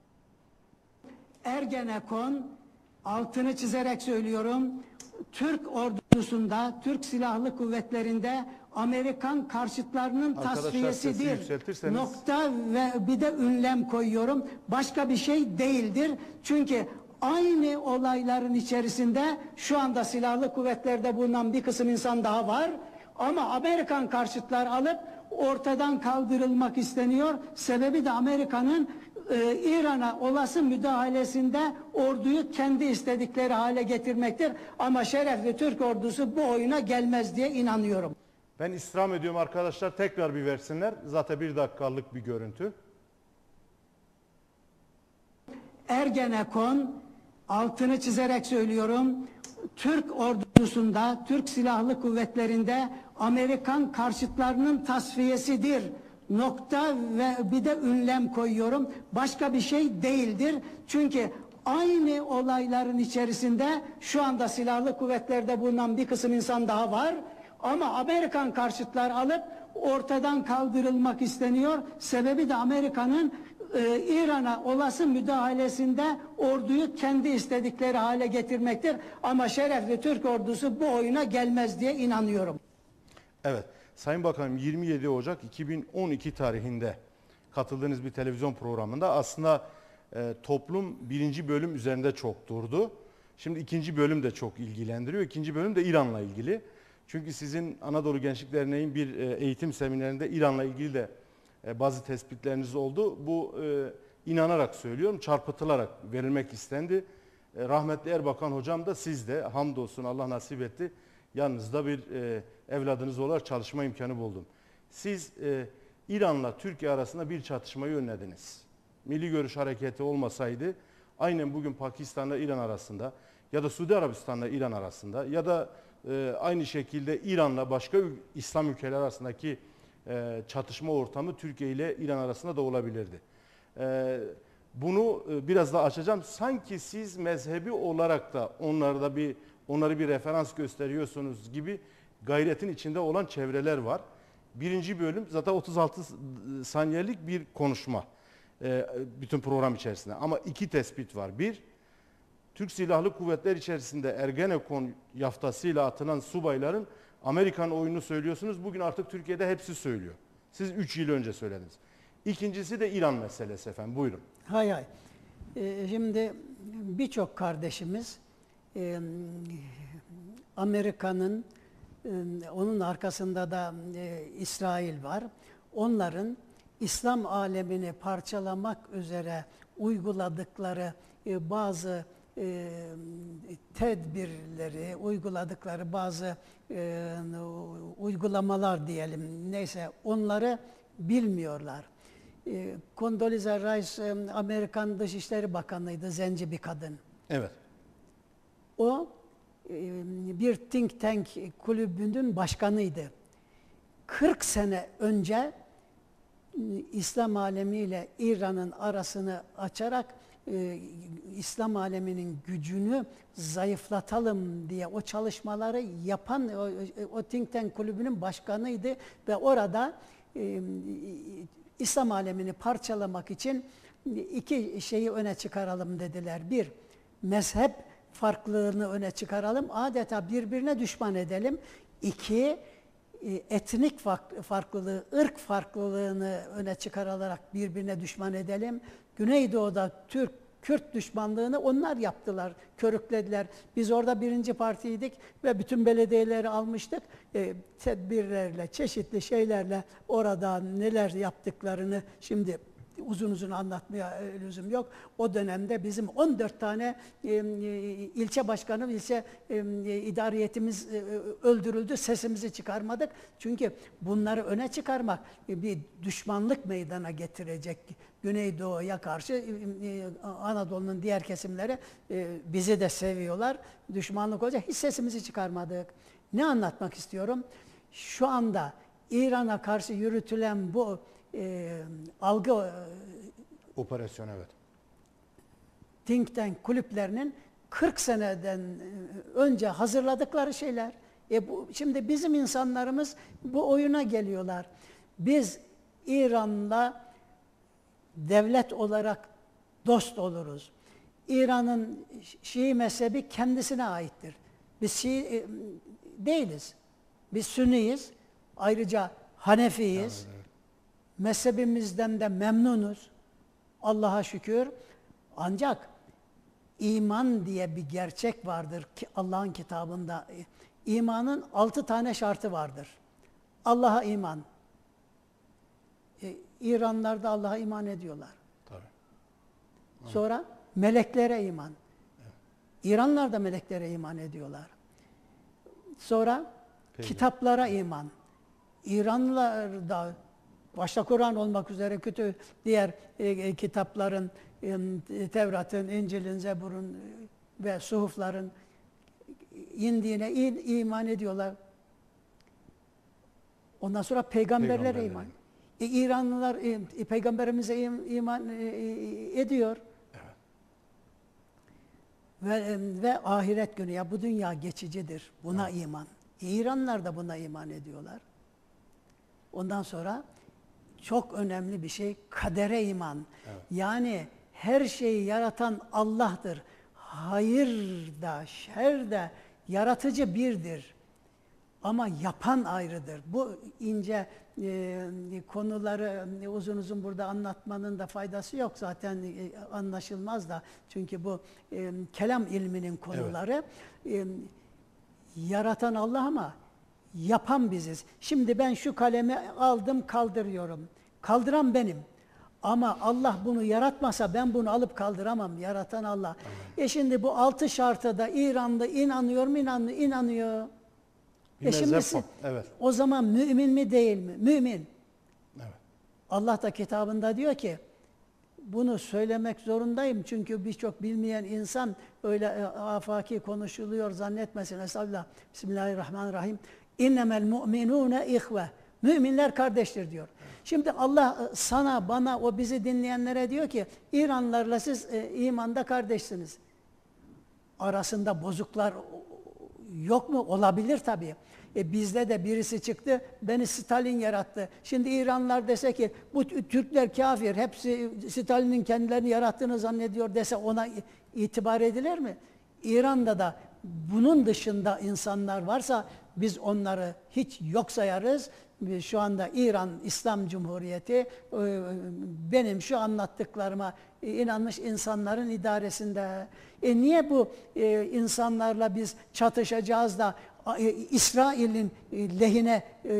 Ergenekon, altını çizerek söylüyorum, Türk ordusunda, Türk Silahlı Kuvvetleri'nde Amerikan karşıtlarının tasfiyesidir. Nokta ve bir de ünlem koyuyorum. Başka bir şey değildir. Çünkü aynı olayların içerisinde şu anda silahlı kuvvetlerde bulunan bir kısım insan daha var. Ama Amerikan karşıtlar alıp ortadan kaldırılmak isteniyor. Sebebi de Amerika'nın İran'a olası müdahalesinde orduyu kendi istedikleri hale getirmektir. Ama şerefli Türk ordusu bu oyuna gelmez diye inanıyorum. Ben istirham ediyorum arkadaşlar, tekrar bir versinler. Zaten 1 dakikalık bir görüntü. Ergenekon, altını çizerek söylüyorum, Türk ordusunda, Türk Silahlı Kuvvetleri'nde Amerikan karşıtlarının tasfiyesidir. Nokta ve bir de ünlem koyuyorum. Başka bir şey değildir. Çünkü aynı olayların içerisinde şu anda silahlı kuvvetlerde bulunan bir kısım insan daha var. Ama Amerikan karşıtlar alıp ortadan kaldırılmak isteniyor. Sebebi de Amerika'nın İran'a olası müdahalesinde orduyu kendi istedikleri hale getirmektir. Ama şerefli Türk ordusu bu oyuna gelmez diye inanıyorum. Evet, Sayın Bakanım 27 Ocak 2012 tarihinde katıldığınız bir televizyon programında aslında toplum birinci bölüm üzerinde çok durdu. Şimdi ikinci bölüm de çok ilgilendiriyor. İkinci bölüm de İran'la ilgili. Çünkü sizin Anadolu Gençlik Derneği'nin bir eğitim seminerinde İran'la ilgili de bazı tespitleriniz oldu. Bu inanarak söylüyorum, çarpıtılarak verilmek istendi. Rahmetli Erbakan hocam da siz de hamdolsun Allah nasip etti. Yanınızda bir evladınız olarak çalışma imkanı buldum. Siz İran'la Türkiye arasında bir çatışmayı önlediniz. Milli Görüş Hareketi olmasaydı aynen bugün Pakistan'la İran arasında ya da Suudi Arabistan'la İran arasında ya da aynı şekilde İran'la başka İslam ülkeleri arasındaki çatışma ortamı Türkiye ile İran arasında da olabilirdi. Bunu biraz daha açacağım. Sanki siz mezhebi olarak da onları bir referans gösteriyorsunuz gibi gayretin içinde olan çevreler var. Birinci bölüm zaten 36 saniyelik bir konuşma. Bütün program içerisinde. Ama iki tespit var. Bir, Türk Silahlı Kuvvetler içerisinde Ergenekon yaftasıyla atılan subayların Amerikan oyununu söylüyorsunuz. Bugün artık Türkiye'de hepsi söylüyor. Siz 3 yıl önce söylediniz. İkincisi de İran meselesi efendim. Buyurun. Hay hay. Şimdi birçok kardeşimiz Amerika'nın onun arkasında da İsrail var. Onların İslam alemini parçalamak üzere uyguladıkları bazı tedbirleri, uyguladıkları bazı uygulamalar diyelim, neyse onları bilmiyorlar. Condoleezza Rice Amerikan Dışişleri Bakanı'ydı, zenci bir kadın. Evet. O bir think tank kulübünün başkanıydı. 40 sene önce İslam alemiyle İran'ın arasını açarak İslam aleminin gücünü zayıflatalım diye o çalışmaları yapan o think tank kulübünün başkanıydı ve orada İslam alemini parçalamak için iki şeyi öne çıkaralım dediler. Bir, mezhep farklılığını öne çıkaralım, adeta birbirine düşman edelim. İki, etnik farklılığı, ırk farklılığını öne çıkararak birbirine düşman edelim. Güneydoğu'da Kürt düşmanlığını onlar yaptılar, körüklediler. Biz orada birinci partiydik ve bütün belediyeleri almıştık. Tedbirlerle, çeşitli şeylerle orada neler yaptıklarını şimdi uzun uzun anlatmaya lüzum yok. O dönemde bizim 14 tane ilçe başkanı, ilçe idariyetimiz öldürüldü. Sesimizi çıkarmadık. Çünkü bunları öne çıkarmak bir düşmanlık meydana getirecek. Güneydoğu'ya karşı Anadolu'nun diğer kesimleri bizi de seviyorlar. Düşmanlık olacak. Hiç sesimizi çıkarmadık. Ne anlatmak istiyorum? Şu anda İran'a karşı yürütülen bu algı operasyon, evet. Think tank kulüplerinin 40 seneden önce hazırladıkları şeyler. Şimdi bizim insanlarımız bu oyuna geliyorlar. Biz İran'la devlet olarak dost oluruz. İran'ın Şii mezhebi kendisine aittir. Biz Şii değiliz. Biz Sünniyiz. Ayrıca Hanefiyiz. Evet. Mezhebimizden de memnunuz. Allah'a şükür. Ancak iman diye bir gerçek vardır ki Allah'ın kitabında. İmanın 6 tane şartı vardır. Allah'a iman. İranlılar da Allah'a iman ediyorlar. Tabii. Sonra meleklere iman. Evet. İranlılar da meleklere iman ediyorlar. Sonra kitaplara iman. İranlılar da başta Kur'an olmak üzere diğer kitapların, Tevrat'ın, İncil'in, Zebur'un ve suhufların indiğine iman ediyorlar. Ondan sonra peygamberlere iman. İranlılar peygamberimize iman ediyor. Evet. Ve ahiret günü, ya bu dünya geçicidir. Buna evet. iman. İranlılar da buna iman ediyorlar. Ondan sonra çok önemli bir şey, kadere iman. Evet. Yani her şeyi yaratan Allah'tır. Hayır da, şer de yaratıcı birdir. Ama yapan ayrıdır. Bu ince konuları uzun uzun burada anlatmanın da faydası yok. Zaten anlaşılmaz da. Çünkü bu kelam ilminin konuları. Evet. Yaratan Allah ama yapan biziz. Şimdi ben şu kalemi aldım, kaldırıyorum. Kaldıran benim. Ama Allah bunu yaratmasa ben bunu alıp kaldıramam. Yaratan Allah. Şimdi bu 6 şarta da İranlı inanıyor mu? İnanıyor. Şimdi evet. O zaman mümin mi değil mi? Mümin. Evet. Allah da kitabında diyor ki bunu söylemek zorundayım. Çünkü birçok bilmeyen insan öyle afaki konuşuluyor zannetmesin. Estağfirullah. Bismillahirrahmanirrahim. İnnemel mu'minûne ihve. Müminler kardeştir diyor. Şimdi Allah sana, bana, o bizi dinleyenlere diyor ki İranlılarla siz imanda kardeşsiniz. Arasında bozuklar yok mu? Olabilir tabii. Bizde de birisi çıktı, beni Stalin yarattı. Şimdi İranlılar dese ki bu Türkler kafir, hepsi Stalin'in kendilerini yarattığını zannediyor dese ona itibar edilir mi? İran'da da bunun dışında insanlar varsa biz onları hiç yok sayarız. Şu anda İran İslam Cumhuriyeti benim şu anlattıklarıma inanmış insanların idaresinde. Niye bu insanlarla biz çatışacağız da İsrail'in lehine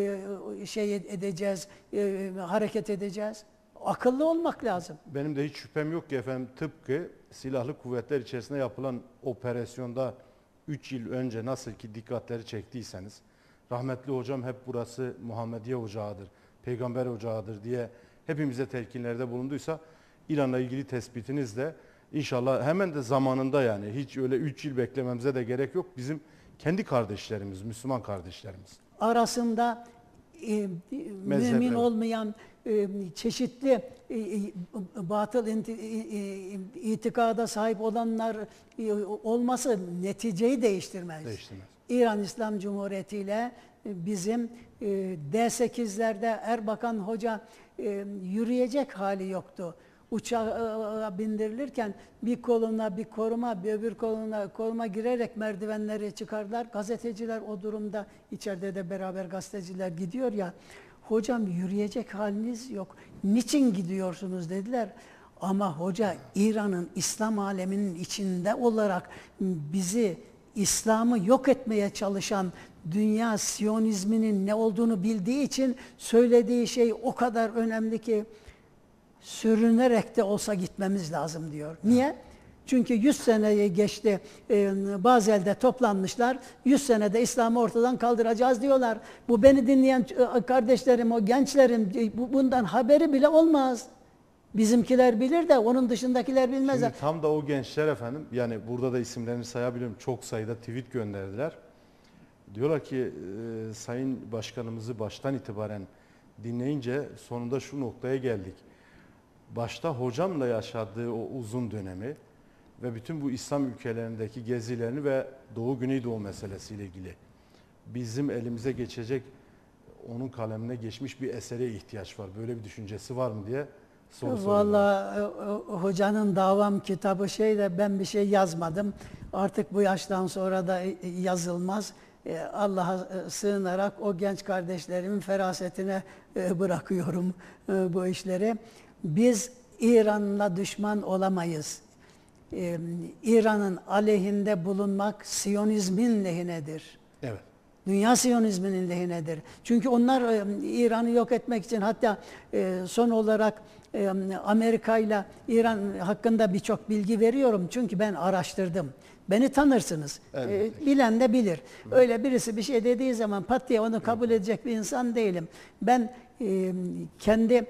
hareket edeceğiz? Akıllı olmak lazım. Benim de hiç şüphem yok ki efendim, tıpkı silahlı kuvvetler içerisinde yapılan operasyonda 3 yıl önce nasıl ki dikkatleri çektiyseniz, rahmetli hocam hep burası Muhammediye ocağıdır, peygamber ocağıdır diye hepimize telkinlerde bulunduysa, İran'la ilgili tespitiniz de inşallah hemen de zamanında, yani hiç öyle 3 yıl beklememize de gerek yok. Bizim kendi kardeşlerimiz, Müslüman kardeşlerimiz. Arasında mümin olmayan çeşitli batıl itikada sahip olanlar olması neticeyi değiştirmez. İran İslam Cumhuriyeti ile bizim D8'lerde Erbakan Hoca yürüyecek hali yoktu. Uçağa bindirilirken bir koluna bir koruma, bir öbür koluna koruma girerek merdivenleri çıkardılar. Gazeteciler o durumda, içeride de beraber gazeteciler gidiyor ya, hocam yürüyecek haliniz yok, niçin gidiyorsunuz dediler. Ama hoca İran'ın, İslam aleminin içinde olarak bizi, İslam'ı yok etmeye çalışan dünya Siyonizminin ne olduğunu bildiği için söylediği şey o kadar önemli ki sürünerek de olsa gitmemiz lazım diyor. Niye? Çünkü 100 seneyi geçti, Bazel'de toplanmışlar, 100 senede İslam'ı ortadan kaldıracağız diyorlar. Bu beni dinleyen kardeşlerim, o gençlerin bundan haberi bile olmaz. Bizimkiler bilir de onun dışındakiler bilmezler. Şimdi tam da o gençler efendim, yani burada da isimlerini sayabilirim, çok sayıda tweet gönderdiler. Diyorlar ki Sayın Başkanımızı baştan itibaren dinleyince sonunda şu noktaya geldik. Başta hocamla yaşadığı o uzun dönemi ve bütün bu İslam ülkelerindeki gezilerini ve Doğu Güneydoğu meselesiyle ilgili bizim elimize geçecek, onun kalemine geçmiş bir esere ihtiyaç var. Böyle bir düşüncesi var mı diye soru soruyorlar. Vallahi hocanın davam kitabı ben bir şey yazmadım. Artık bu yaştan sonra da yazılmaz. Allah'a sığınarak o genç kardeşlerimin ferasetine bırakıyorum bu işleri. Biz İran'la düşman olamayız. İran'ın aleyhinde bulunmak Siyonizmin lehinedir. Evet. Dünya Siyonizminin lehinedir. Çünkü onlar İran'ı yok etmek için, hatta son olarak Amerika ile İran hakkında birçok bilgi veriyorum. Çünkü ben araştırdım. Beni tanırsınız. Bilen de bilir. Öyle birisi bir şey dediği zaman pat diye onu kabul edecek bir insan değilim. Ben kendi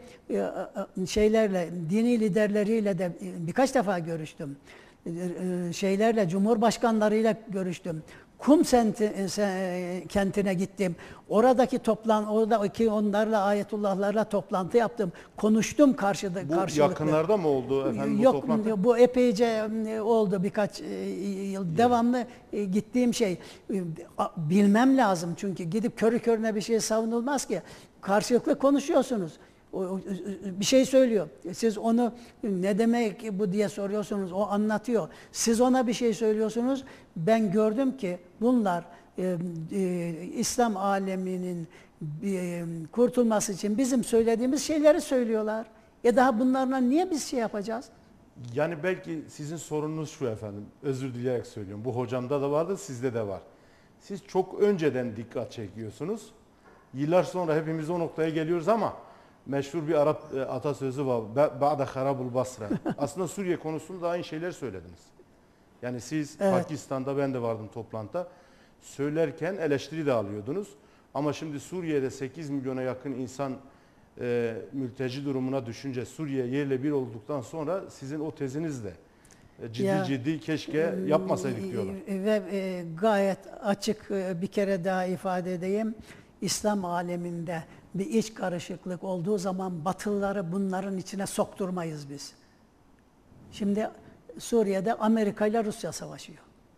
dini liderleriyle de birkaç defa görüştüm. Cumhurbaşkanlarıyla görüştüm. Kum kentine gittim. Oradaki onlarla, ayetullahlarla toplantı yaptım. Konuştum karşılıklı. Bu yakınlarda mı oldu efendim Yok, bu toplantı? bu epeyce oldu, birkaç yıl. Devamlı gittiğim şey. Bilmem lazım çünkü gidip körü körüne bir şey savunulmaz ki. Karşılıklı konuşuyorsunuz. Bir şey söylüyor. Siz onu ne demek bu diye soruyorsunuz. O anlatıyor. Siz ona bir şey söylüyorsunuz. Ben gördüm ki bunlar İslam aleminin kurtulması için bizim söylediğimiz şeyleri söylüyorlar. Daha bunlarla niye biz şey yapacağız? Yani belki sizin sorununuz şu efendim, özür dileyerek söylüyorum. Bu hocamda da vardı, sizde de var. Siz çok önceden dikkat çekiyorsunuz. Yıllar sonra hepimiz o noktaya geliyoruz ama meşhur bir Arap atasözü var. Ba'de harabul Basra. Aslında Suriye konusunda aynı şeyler söylediniz. Yani siz Evet. Pakistan'da, ben de vardım toplantıda. Söylerken eleştiri de alıyordunuz. Ama şimdi Suriye'de 8 milyona yakın insan mülteci durumuna düşünce Suriye yerle bir olduktan sonra sizin o teziniz de ciddi keşke yapmasaydık diyorlar. Ve gayet açık bir kere daha ifade edeyim. İslam aleminde bir iç karışıklık olduğu zaman Batılıları bunların içine sokturmayız biz. Şimdi Suriye'de Amerika ile Rusya savaşıyor.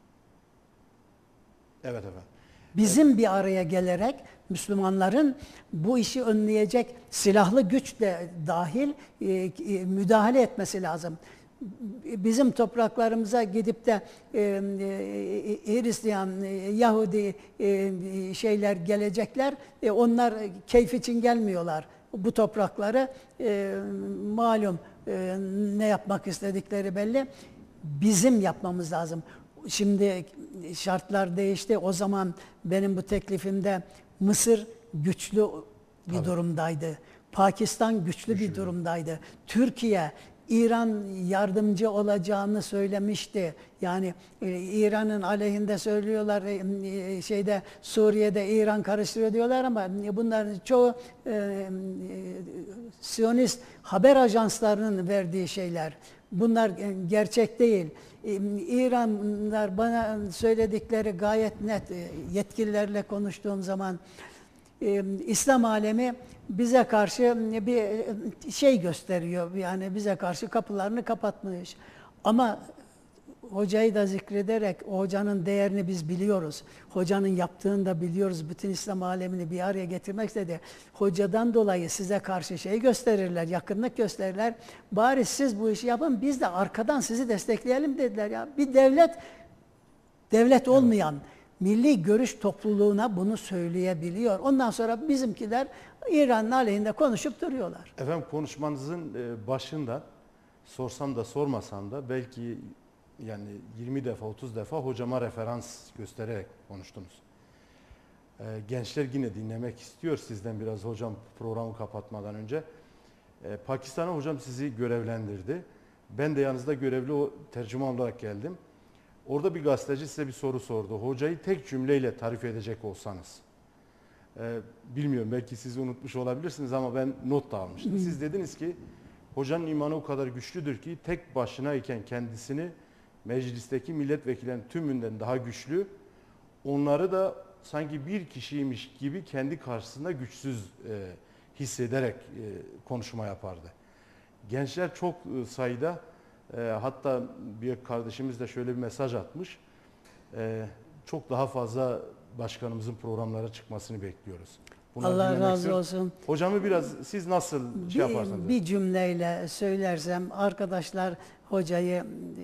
Evet efendim. Bizim bir araya gelerek Müslümanların bu işi önleyecek silahlı güç de dahil müdahale etmesi lazım. Bizim topraklarımıza gidip de Hristiyan, Yahudi şeyler gelecekler. Onlar keyif için gelmiyorlar. Bu toprakları malum ne yapmak istedikleri belli. Bizim yapmamız lazım. Şimdi şartlar değişti. O zaman benim bu teklifimde Mısır güçlü bir durumdaydı. Pakistan güçlü bir durumdaydı. Türkiye, İran yardımcı olacağını söylemişti. Yani İran'ın aleyhinde söylüyorlar, şeyde Suriye'de İran karıştırıyor diyorlar ama bunların çoğu Siyonist haber ajanslarının verdiği şeyler. Bunlar gerçek değil. İranlılar bana söyledikleri gayet net. Yetkililerle konuştuğum zaman İslam alemi bize karşı bir şey gösteriyor. Yani bize karşı kapılarını kapatmış. Ama hocayı da zikrederek o hocanın değerini biz biliyoruz. Hocanın yaptığını da biliyoruz. Bütün İslam alemini bir araya getirmek istedi. Hocadan dolayı size karşı şey gösterirler, yakınlık gösterirler. Bari siz bu işi yapın, biz de arkadan sizi destekleyelim dediler ya. Bir devlet olmayan milli görüş topluluğuna bunu söyleyebiliyor. Ondan sonra bizimkiler İran'ın aleyhinde konuşup duruyorlar. Efendim konuşmanızın başında sorsam da sormasam da belki yani 20 defa 30 defa hocama referans göstererek konuştunuz. Gençler yine dinlemek istiyor sizden biraz hocam programı kapatmadan önce. Pakistan'a hocam sizi görevlendirdi. Ben de yanınızda görevli o tercüman olarak geldim. Orada bir gazeteci size bir soru sordu. Hocayı tek cümleyle tarif edecek olsanız. Bilmiyorum belki siz unutmuş olabilirsiniz ama ben not da almıştım. Siz dediniz ki hocanın imanı o kadar güçlüdür ki tek başına iken kendisini meclisteki milletvekillerinin tümünden daha güçlü, onları da sanki bir kişiymiş gibi kendi karşısında güçsüz hissederek konuşma yapardı. Gençler çok sayıda, hatta bir kardeşimiz de şöyle bir mesaj atmış, çok daha fazla başkanımızın programlara çıkmasını bekliyoruz. Bunları Allah dinlemek razı istiyorum. olsun. Hocamı biraz siz nasıl şey yaparsanız. Bir cümleyle söylersem arkadaşlar hocayı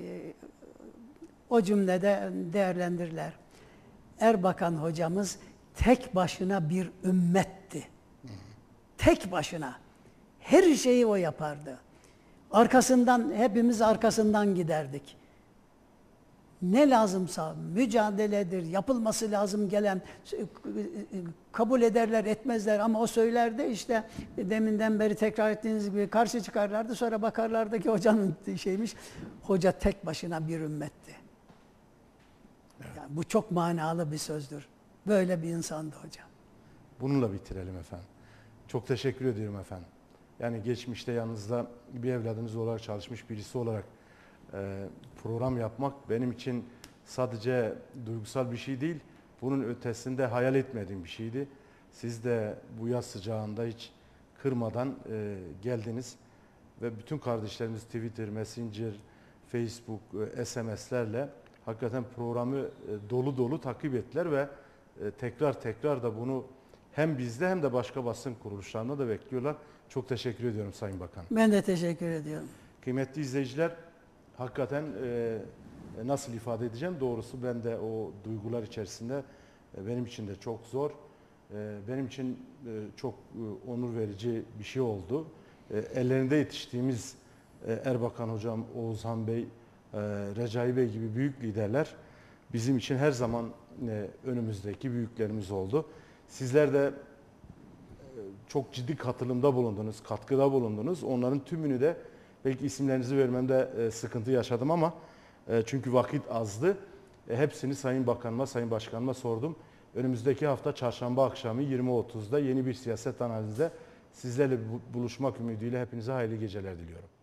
o cümlede değerlendirirler. Erbakan hocamız tek başına bir ümmetti. Tek başına. Her şeyi o yapardı. Arkasından, hepimiz arkasından giderdik. Ne lazımsa mücadeledir, yapılması lazım gelen, kabul ederler etmezler ama o söylerdi işte deminden beri tekrar ettiğiniz gibi karşı çıkarlardı, sonra bakarlardı ki hocanın şeymiş, hoca tek başına bir ümmetti. Yani bu çok manalı bir sözdür. Böyle bir insandı hocam. Bununla bitirelim efendim. Çok teşekkür ediyorum efendim. Yani geçmişte yanınızda bir evladınız olarak çalışmış birisi olarak program yapmak benim için sadece duygusal bir şey değil, bunun ötesinde hayal etmediğim bir şeydi. Siz de bu yaz sıcağında hiç kırmadan geldiniz ve bütün kardeşlerimiz Twitter, Messenger, Facebook, SMS'lerle hakikaten programı dolu dolu takip ettiler ve tekrar da bunu hem bizde hem de başka basın kuruluşlarında da bekliyorlar. Çok teşekkür ediyorum Sayın Bakan. Ben de teşekkür ediyorum. Kıymetli izleyiciler, hakikaten nasıl ifade edeceğim? Doğrusu ben de o duygular içerisinde benim için de çok zor. Benim için çok onur verici bir şey oldu. Ellerinde yetiştiğimiz Erbakan Hocam, Oğuzhan Bey, Recai Bey gibi büyük liderler bizim için her zaman önümüzdeki büyüklerimiz oldu. Sizler de çok ciddi katılımda bulundunuz, katkıda bulundunuz. Onların tümünü de belki isimlerinizi vermemde sıkıntı yaşadım ama çünkü vakit azdı. Hepsini Sayın Bakanıma, Sayın Başkanıma sordum. Önümüzdeki hafta çarşamba akşamı 20.30'da yeni bir siyaset analizde sizlerle buluşmak ümidiyle hepinize hayırlı geceler diliyorum.